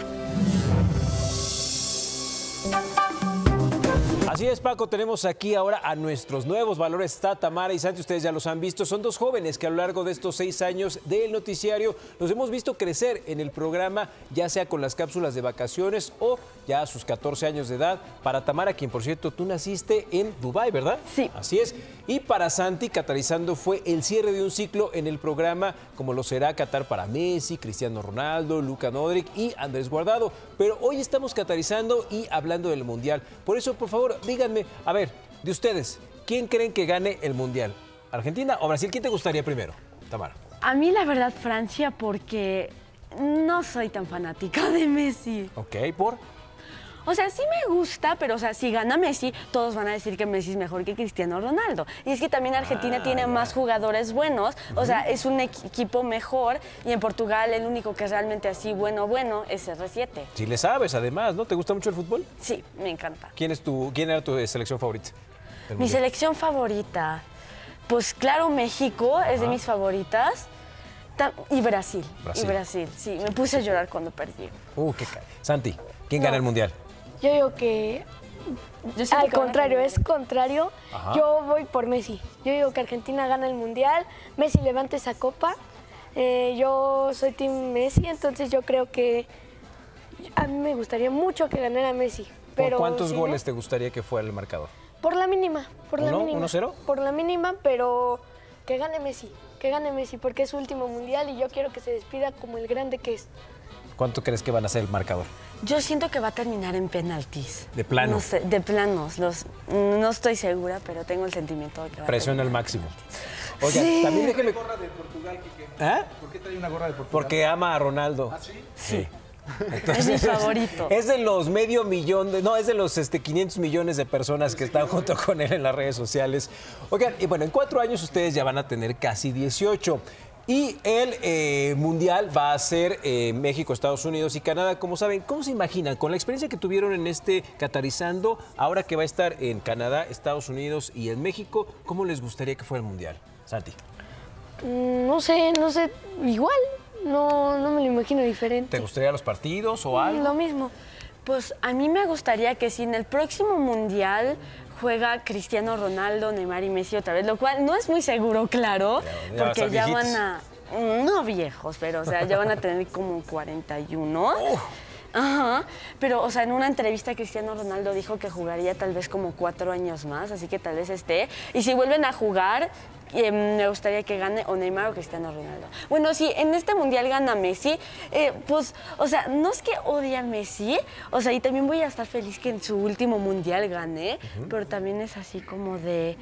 Así es, Paco, tenemos aquí ahora a nuestros nuevos valores. Está Tamara y Santi, ustedes ya los han visto. Son 2 jóvenes que a lo largo de estos 6 años del noticiario los hemos visto crecer en el programa, ya sea con las cápsulas de vacaciones o ya a sus 14 años de edad. Para Tamara, quien por cierto tú naciste en Dubái, ¿verdad? Sí. Así es. Y para Santi, Catarizando fue el cierre de un ciclo en el programa, como lo será Qatar para Messi, Cristiano Ronaldo, Luka Modric y Andrés Guardado. Pero hoy estamos catarizando y hablando del Mundial. Por eso, por favor, díganme, a ver, de ustedes, ¿quién creen que gane el Mundial? ¿Argentina o Brasil? ¿Quién te gustaría primero, Tamara? A mí, la verdad, Francia, porque no soy tan fanática de Messi. Ok, ¿por? O sea, sí me gusta, pero o sea, si gana Messi, todos van a decir que Messi es mejor que Cristiano Ronaldo. Y es que también Argentina tiene más jugadores buenos, o sea, es un equipo mejor, y en Portugal el único que es realmente así bueno es R7. Sí le sabes, además, ¿no? ¿Te gusta mucho el fútbol? Sí, me encanta. ¿Quién era tu selección favorita? Mi selección favorita, pues claro, México es de mis favoritas. Y Brasil. Y Brasil, sí. Me puse a llorar cuando perdí. Qué cae. Santi, ¿quién gana el Mundial? Yo digo que al contrario, es contrario. Ajá. Yo voy por Messi. Yo digo que Argentina gana el Mundial, Messi levanta esa copa. Yo soy team Messi, entonces yo creo que a mí me gustaría mucho que ganara Messi. Pero ¿Por cuántos goles te gustaría que fuera el marcador? Por la mínima, por la mínima. ¿1-0? Por la mínima, pero que gane Messi, porque es su último Mundial y yo quiero que se despida como el grande que es. ¿Cuánto crees que van a ser el marcador? Yo siento que va a terminar en penaltis. ¿De plano? No sé, de planos. No estoy segura, pero tengo el sentimiento de que va a Presión al máximo. Oiga, también déjeme... ¿Por qué gorra de Portugal, Quique? ¿Ah? ¿Por qué trae una gorra de Portugal? Porque ama a Ronaldo. ¿Ah, sí? Sí. Entonces, es mi favorito. Es de los es de los 500 millones de personas que están junto con él en las redes sociales. Oigan, y bueno, en 4 años ustedes ya van a tener casi 18. Y el Mundial va a ser México, Estados Unidos y Canadá. Como saben, ¿cómo se imaginan? Con la experiencia que tuvieron en este Catarizando, ahora que va a estar en Canadá, Estados Unidos y en México, ¿cómo les gustaría que fuera el Mundial? Santi. No sé, igual. No me lo imagino diferente. ¿Te gustaría los partidos o algo? Lo mismo. Pues a mí me gustaría que si en el próximo Mundial juega Cristiano Ronaldo, Neymar y Messi otra vez, lo cual no es muy seguro, claro, porque ya van a... No viejos, pero o sea, ya van a tener como 41. Ajá, pero, o sea, en una entrevista Cristiano Ronaldo dijo que jugaría tal vez como 4 años más, así que tal vez esté. Y si vuelven a jugar, me gustaría que gane o Neymar o Cristiano Ronaldo. Bueno, si en este Mundial gana Messi, pues, o sea, no es que odie a Messi, o sea, y también voy a estar feliz que en su último Mundial gane, pero también es así como de...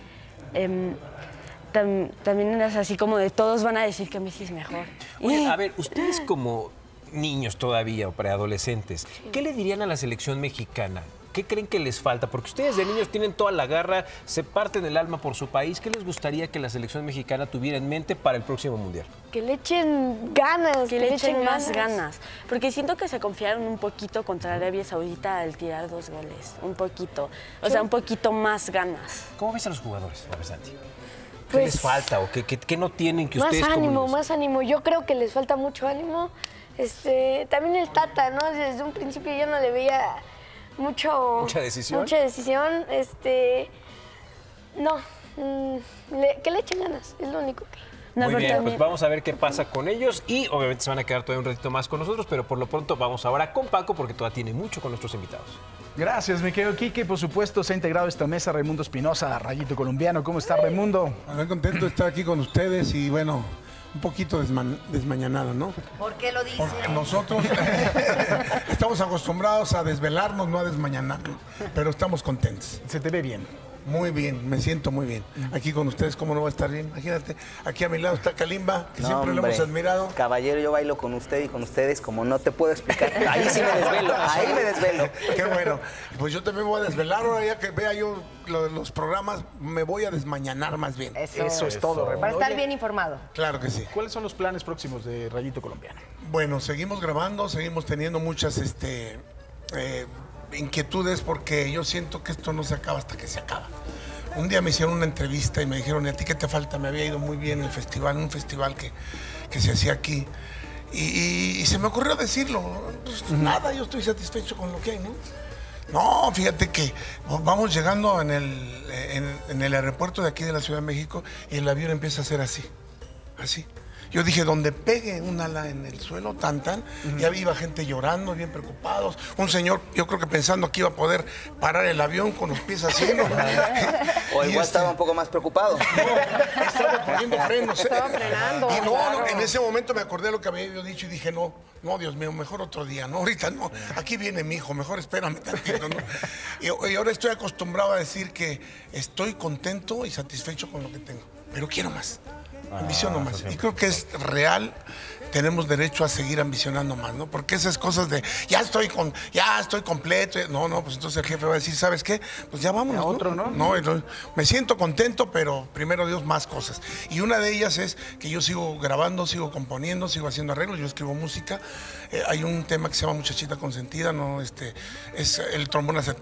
también es así como de todos van a decir que Messi es mejor. Oye, a ver, ustedes como niños todavía o preadolescentes, ¿qué le dirían a la selección mexicana? ¿Qué creen que les falta? Porque ustedes de niños tienen toda la garra, se parten el alma por su país. ¿Qué les gustaría que la selección mexicana tuviera en mente para el próximo Mundial? Que le echen ganas. Que le echen más ganas. Porque siento que se confiaron un poquito contra Arabia Saudita al tirar 2 goles. Un poquito. O sea, un poquito más ganas. ¿Cómo ves a los jugadores, Santi? ¿Qué Pues, les falta o qué no tienen que más ustedes ánimo, más ánimo. Yo creo que les falta mucho ánimo. También el Tata, ¿no? Desde un principio yo no le veía mucha decisión. Mucha decisión. Que le echen ganas, es lo único que... Muy bien, pues vamos a ver qué pasa con ellos y obviamente se van a quedar todavía un ratito más con nosotros, pero por lo pronto vamos ahora con Paco porque todavía tiene mucho con nuestros invitados. Gracias, mi querido Quique. Por supuesto, se ha integrado a esta mesa Raimundo Espinosa, Rayito Colombiano. ¿Cómo está, Raimundo? Muy contento de estar aquí con ustedes y bueno, un poquito desmañanado, ¿no? ¿Por qué lo dice? Porque nosotros estamos acostumbrados a desvelarnos, no a desmañanarnos, pero estamos contentos. ¿Se te ve bien? Muy bien, me siento muy bien. Aquí con ustedes, ¿cómo no va a estar bien? Imagínate, aquí a mi lado está Kalimba, que siempre lo hemos admirado. Caballero, yo bailo con usted y con ustedes como no te puedo explicar. Ahí sí me desvelo, ahí me desvelo. Qué bueno. Pues yo también me voy a desvelar, ahora ya que vea yo los programas, me voy a desmañanar más bien. Eso es todo, Raimundo. Para estar bien informado. Claro que sí. ¿Cuáles son los planes próximos de Rayito Colombiano? Bueno, seguimos grabando, seguimos teniendo muchas inquietudes porque yo siento que esto no se acaba hasta que se acaba. Un día me hicieron una entrevista y me dijeron, ¿y a ti qué te falta? Me había ido muy bien el festival, un festival que se hacía aquí. Y se me ocurrió decirlo. Pues, nada, yo estoy satisfecho con lo que hay, ¿no? No, fíjate que vamos llegando en el aeropuerto de aquí de la Ciudad de México y el avión empieza a ser así, así. Yo dije, donde pegue un ala en el suelo, ya iba gente llorando, bien preocupados. Un señor, yo creo que pensando que iba a poder parar el avión con los pies así. O igual estaba un poco más preocupado. No, estaba poniendo frenos. Estaba frenando. Y no, en ese momento me acordé de lo que había yo dicho y dije, no, Dios mío, mejor otro día, no, ahorita no. Aquí viene mi hijo, mejor espérame tantito, ¿no? Y ahora estoy acostumbrado a decir que estoy contento y satisfecho con lo que tengo, pero quiero más. Ambiciono más. Y creo que es real, tenemos derecho a seguir ambicionando más, ¿no? Porque esas cosas de, ya estoy completo. No, pues entonces el jefe va a decir, ¿sabes qué? Pues ya vámonos, otro, ¿no? No, entonces, me siento contento, pero primero Dios, más cosas. Y una de ellas es que yo sigo grabando, sigo componiendo, sigo haciendo arreglos, yo escribo música. Hay un tema que se llama Muchachita Consentida, ¿no? Es el trombón hace...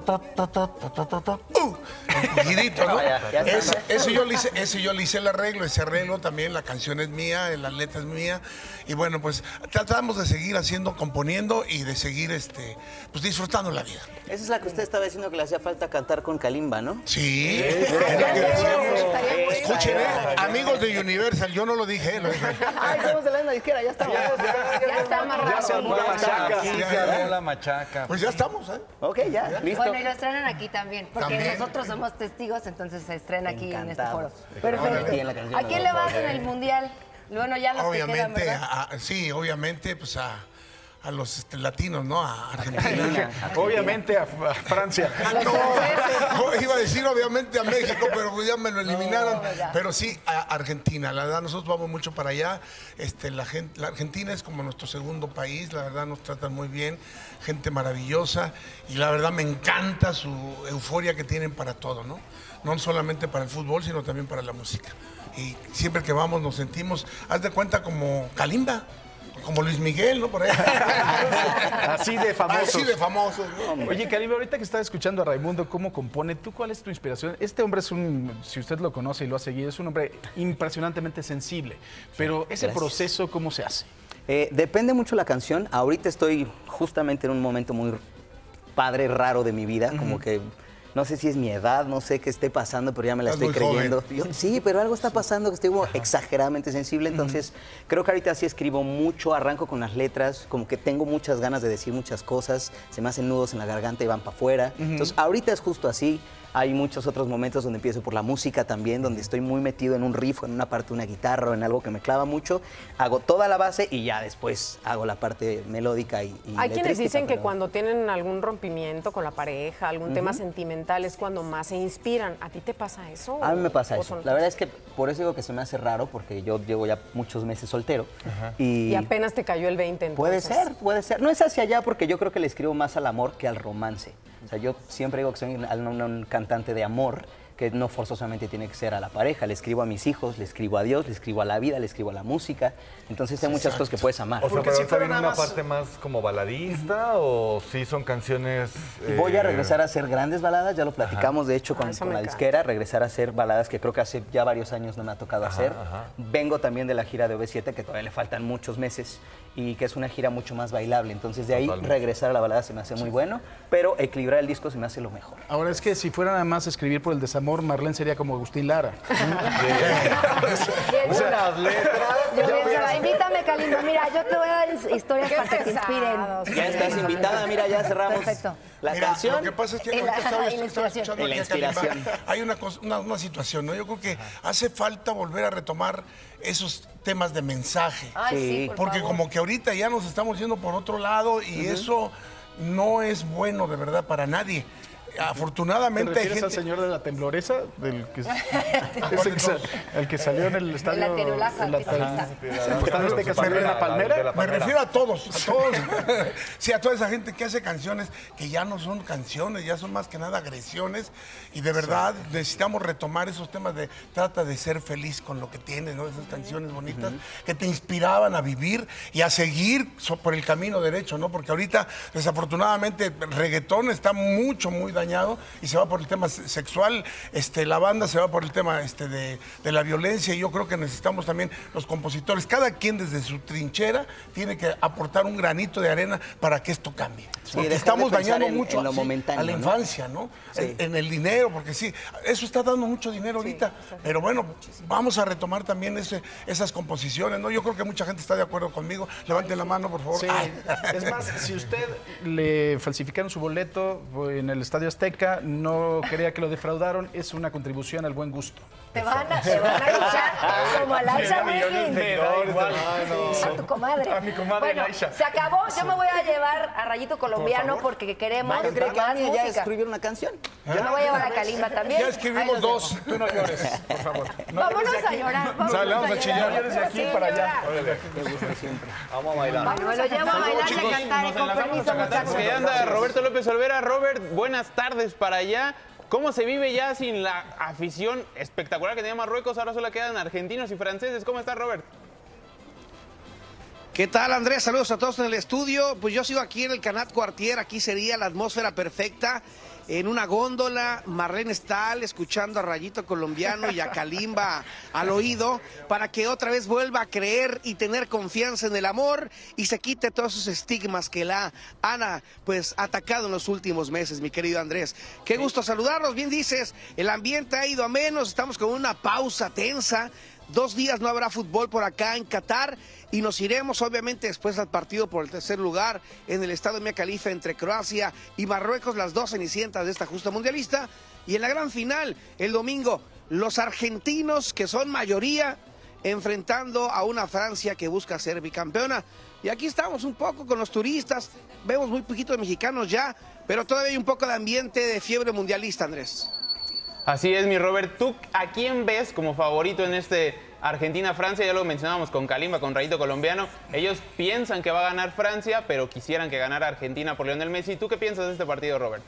Guidito, ¿no? Ese yo le hice el arreglo, ese arreglo también, la canción es mía, la letra es mía. Y bueno, pues tratamos de seguir componiendo y de seguir pues disfrutando la vida. Esa es la que usted estaba diciendo que le hacía falta cantar con Kalimba, ¿no? Sí, es lo que decíamos. Escuchen, amigos de Universal, yo no lo dije, Ay, somos de la misma disquera, ya estamos. Ya está amarrado. Ya se armó la machaca. Sí, se armó la machaca. Pues ya estamos, ¿eh? Ok, ya, listo. Bueno, y lo estrenan aquí también, porque nosotros somos testigos, entonces se estrena aquí en este foro. Perfecto. ¿A quién le vas en el Mundial? Bueno, ya los obviamente, que quedan, ¿verdad? sí, obviamente, pues a los latinos, ¿no? A Argentina. Obviamente a Francia. No, iba a decir obviamente a México, pero pues ya me lo eliminaron. Pero sí, a Argentina. La verdad, nosotros vamos mucho para allá. La Argentina es como nuestro segundo país. La verdad, nos tratan muy bien. Gente maravillosa. Y la verdad, me encanta su euforia que tienen para todo, ¿no? No solamente para el fútbol, sino también para la música. Y siempre que vamos nos sentimos, haz de cuenta, como Kalimba. Como Luis Miguel, ¿no? Por ahí. Así de famosos. Así de famosos, ¿no? Oye, Kalimba, ahorita que estás escuchando a Raimundo, ¿cómo compone? ¿Tú cuál es tu inspiración? Este hombre es si usted lo conoce y lo ha seguido, es un hombre impresionantemente sensible. Pero ese proceso, ¿cómo se hace? Depende mucho la canción. Ahorita estoy justamente en un momento muy padre, raro de mi vida, como que no sé si es mi edad, no sé qué esté pasando, pero ya me la estoy creyendo. Sí, pero algo está pasando que estoy como exageradamente sensible, entonces creo que ahorita sí escribo mucho, arranco con las letras, como que tengo muchas ganas de decir muchas cosas, se me hacen nudos en la garganta y van para afuera. Entonces ahorita es justo así. Hay muchos otros momentos donde empiezo por la música también, donde estoy muy metido en un riff, en una parte de una guitarra, o en algo que me clava mucho. Hago toda la base y ya después hago la parte melódica y Hay quienes dicen que cuando tienen algún rompimiento con la pareja, algún tema sentimental, es cuando más se inspiran. ¿A ti te pasa eso? A mí me pasa eso. La verdad es que por eso digo que se me hace raro, porque yo llevo ya muchos meses soltero. Y apenas te cayó el 20 entonces. Puede ser. No es hacia allá, porque yo creo que le escribo más al amor que al romance. O sea, yo siempre digo que soy un cantante de amor, que no forzosamente tiene que ser a la pareja. Le escribo a mis hijos, le escribo a Dios, le escribo a la vida, le escribo a la música. Entonces hay muchas cosas que puedes amar. O sea, ¿pero está bien una parte más como baladista o sí son canciones...? Voy a regresar a hacer grandes baladas, ya lo platicamos de hecho con la disquera, regresar a hacer baladas que creo que hace ya varios años no me ha tocado hacer. Vengo también de la gira de OV7, que todavía le faltan muchos meses, y que es una gira mucho más bailable. Entonces de ahí regresar a la balada se me hace muy bueno, pero equilibrar el disco se me hace lo mejor. Ahora es que si fuera nada más escribir por el desamor, Marlene sería como Agustín Lara. Invítame, Kalimba. Mira, yo te voy a dar historias para que te inspiren. Ya estás invitada, mira, ya cerramos. Perfecto. La canción. Lo que pasa es que estaba escuchando la aquí a Kalimba. inspiración. Hay una situación, ¿no? Yo creo que hace falta volver a retomar esos temas de mensaje. Ay, sí, por porque favor. como que ahorita ya nos estamos yendo por otro lado y eso no es bueno de verdad para nadie. Afortunadamente ¿Te refieres al señor de la tembloresa? El que salió en el estadio... La terolaza. Que salió en la palmera. Me refiero a todos. Sí, a toda esa gente que hace canciones que ya no son canciones, ya son más que nada agresiones. Y de verdad necesitamos retomar esos temas de trata de ser feliz con lo que tienes, ¿no? Esas canciones bonitas que te inspiraban a vivir y a seguir por el camino derecho, ¿no? Porque ahorita, desafortunadamente, el reggaetón está muy dañado y se va por el tema sexual, la banda se va por el tema de la violencia, y yo creo que necesitamos también los compositores, cada quien desde su trinchera tiene que aportar un granito de arena para que esto cambie. Sí, porque estamos dañando mucho en lo momentáneo, a la infancia, ¿no? Sí. En el dinero, porque sí, eso está dando mucho dinero ahorita, pero bueno, vamos a retomar también esas composiciones, ¿no? Yo creo que mucha gente está de acuerdo conmigo. Levanten la mano, por favor. Sí. Es más, si usted le falsificaron su boleto en el Estadio Azteca, no crea que lo defraudaron, es una contribución al buen gusto. Te van a echar como a Laisha. A tu comadre. A mi comadre Laisha. Se acabó. Yo me voy a llevar a Rayito Colombiano porque queremos más música. Ya escribir una canción. Yo me voy a llevar a Kalimba también. Ya escribimos dos. Tú no llores, por favor. Vámonos a llorar. Vamos a chillar. Yo desde aquí para allá. Te gusta siempre. Vamos a bailar. Me lo llevo a bailar y a cantar. Con permiso, muchachos. Que anda Roberto López Olvera. Robert, buenas tardes para allá. ¿Cómo se vive ya sin la afición espectacular que tenía Marruecos? Ahora solo quedan argentinos y franceses. ¿Cómo está, Robert? ¿Qué tal, Andrés? Saludos a todos en el estudio. Pues yo sigo aquí en el Canat Quartier. Aquí sería la atmósfera perfecta. En una góndola, Marlene Stahl escuchando a Rayito Colombiano y a Kalimba al oído, para que otra vez vuelva a creer y tener confianza en el amor y se quite todos esos estigmas que la han pues atacado en los últimos meses, mi querido Andrés. Qué gusto saludarlos. Bien dices, el ambiente ha ido a menos, estamos con una pausa tensa. 2 días no habrá fútbol por acá en Qatar y nos iremos obviamente después al partido por el tercer lugar en el estadio Mia Khalifa entre Croacia y Marruecos, las dos cenicientas de esta justa mundialista. Y en la gran final, el domingo, los argentinos, que son mayoría, enfrentando a una Francia que busca ser bicampeona. Y aquí estamos un poco con los turistas, vemos muy poquitos mexicanos ya, pero todavía hay un poco de ambiente de fiebre mundialista, Andrés. Así es, mi Robert. ¿Tú a quién ves como favorito en Argentina-Francia? Ya lo mencionábamos con Kalimba, con Rayito Colombiano. Ellos piensan que va a ganar Francia, pero quisieran que ganara Argentina por Lionel Messi. ¿Tú qué piensas de este partido, Robert?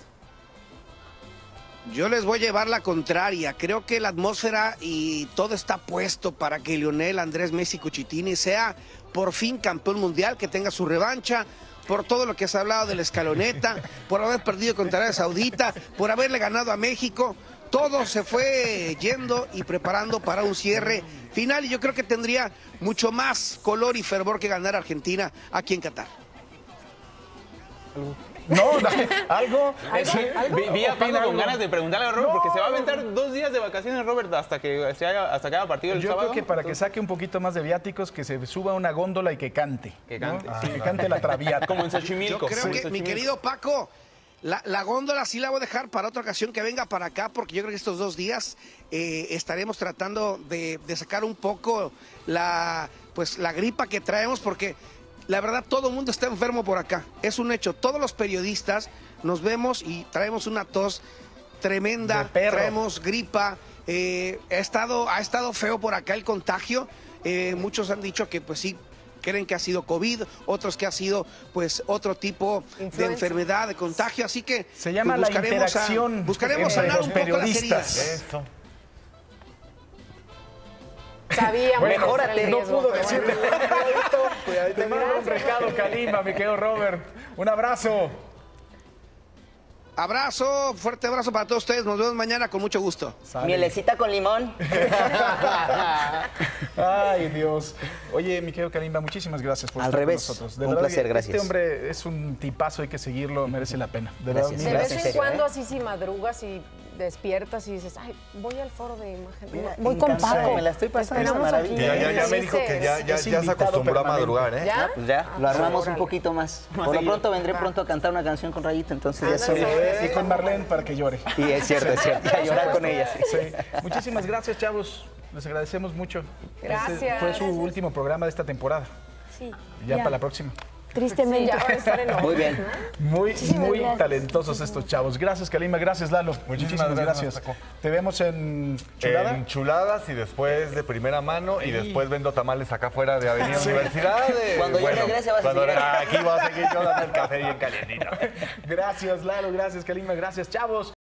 Yo les voy a llevar la contraria. Creo que la atmósfera y todo está puesto para que Lionel Andrés Messi Cuchitini sea por fin campeón mundial, que tenga su revancha, por todo lo que se ha hablado de la escaloneta, por haber perdido contra Arabia Saudita, por haberle ganado a México. Todo se fue yendo y preparando para un cierre final y yo creo que tendría mucho más color y fervor que ganar Argentina aquí en Qatar. No, algo. Vi a Paco con ganas de preguntarle a Robert, porque se va a aventar 2 días de vacaciones, Robert, hasta que haga partido el sábado. Yo creo que para que saque un poquito más de viáticos, que se suba a una góndola y que cante. Que cante, ¿no? Que cante la Traviata. Como en Xochimilco. Yo creo que, mi querido Paco, la góndola sí la voy a dejar para otra ocasión que venga para acá, porque yo creo que estos 2 días estaremos tratando de sacar un poco la gripa que traemos, porque la verdad todo el mundo está enfermo por acá. Es un hecho. Todos los periodistas nos vemos y traemos una tos tremenda, traemos gripa. Ha estado feo por acá el contagio. Muchos han dicho que pues sí, creen que ha sido COVID, otros que ha sido pues otro tipo de enfermedad, de contagio, así que se llama pues, la interacción buscaremos sanar un poco las heridas. Eso. Sabíamos. Mejórate, no pudo decirle. Te mando un recado, Kalimba, mi querido Robert. Un abrazo. Abrazo, fuerte abrazo para todos ustedes. Nos vemos mañana con mucho gusto. Mielecita con limón. Ay, Dios. Oye, mi querido Kalimba, muchísimas gracias por estar con nosotros. De un placer, gracias. Este hombre es un tipazo, hay que seguirlo, merece la pena. De verdad, de vez en cuando, así si madrugas y despiertas y dices, ay, voy al foro de imagen. Mira, voy con Paco. Me la estoy pasando maravilla. Ya me dijo que ya se acostumbró a madrugar, ¿eh? ¿Ya? Pues ya, lo armamos un poquito más. Por lo pronto vendré pronto a cantar una canción con Rayito, entonces ya soy... Y con Marlene para que llore. Y es cierto, a llorar con ella. Sí. Muchísimas gracias, chavos. Les agradecemos mucho. Gracias. Este fue su último programa de esta temporada. Sí. Ya para la próxima. Tristemente. Ya van a estar en Muy bien. Muy talentosos estos chavos. Gracias, Kalimba. Gracias, Lalo. Muchísimas gracias. Te vemos en Chulada. En Chuladas y después de primera mano y después vendo tamales acá afuera de Avenida Universidad. Cuando yo regrese vas a seguir. Aquí voy a seguir yo dando el café bien calientito. Gracias, Lalo. Gracias, Kalimba. Gracias, chavos.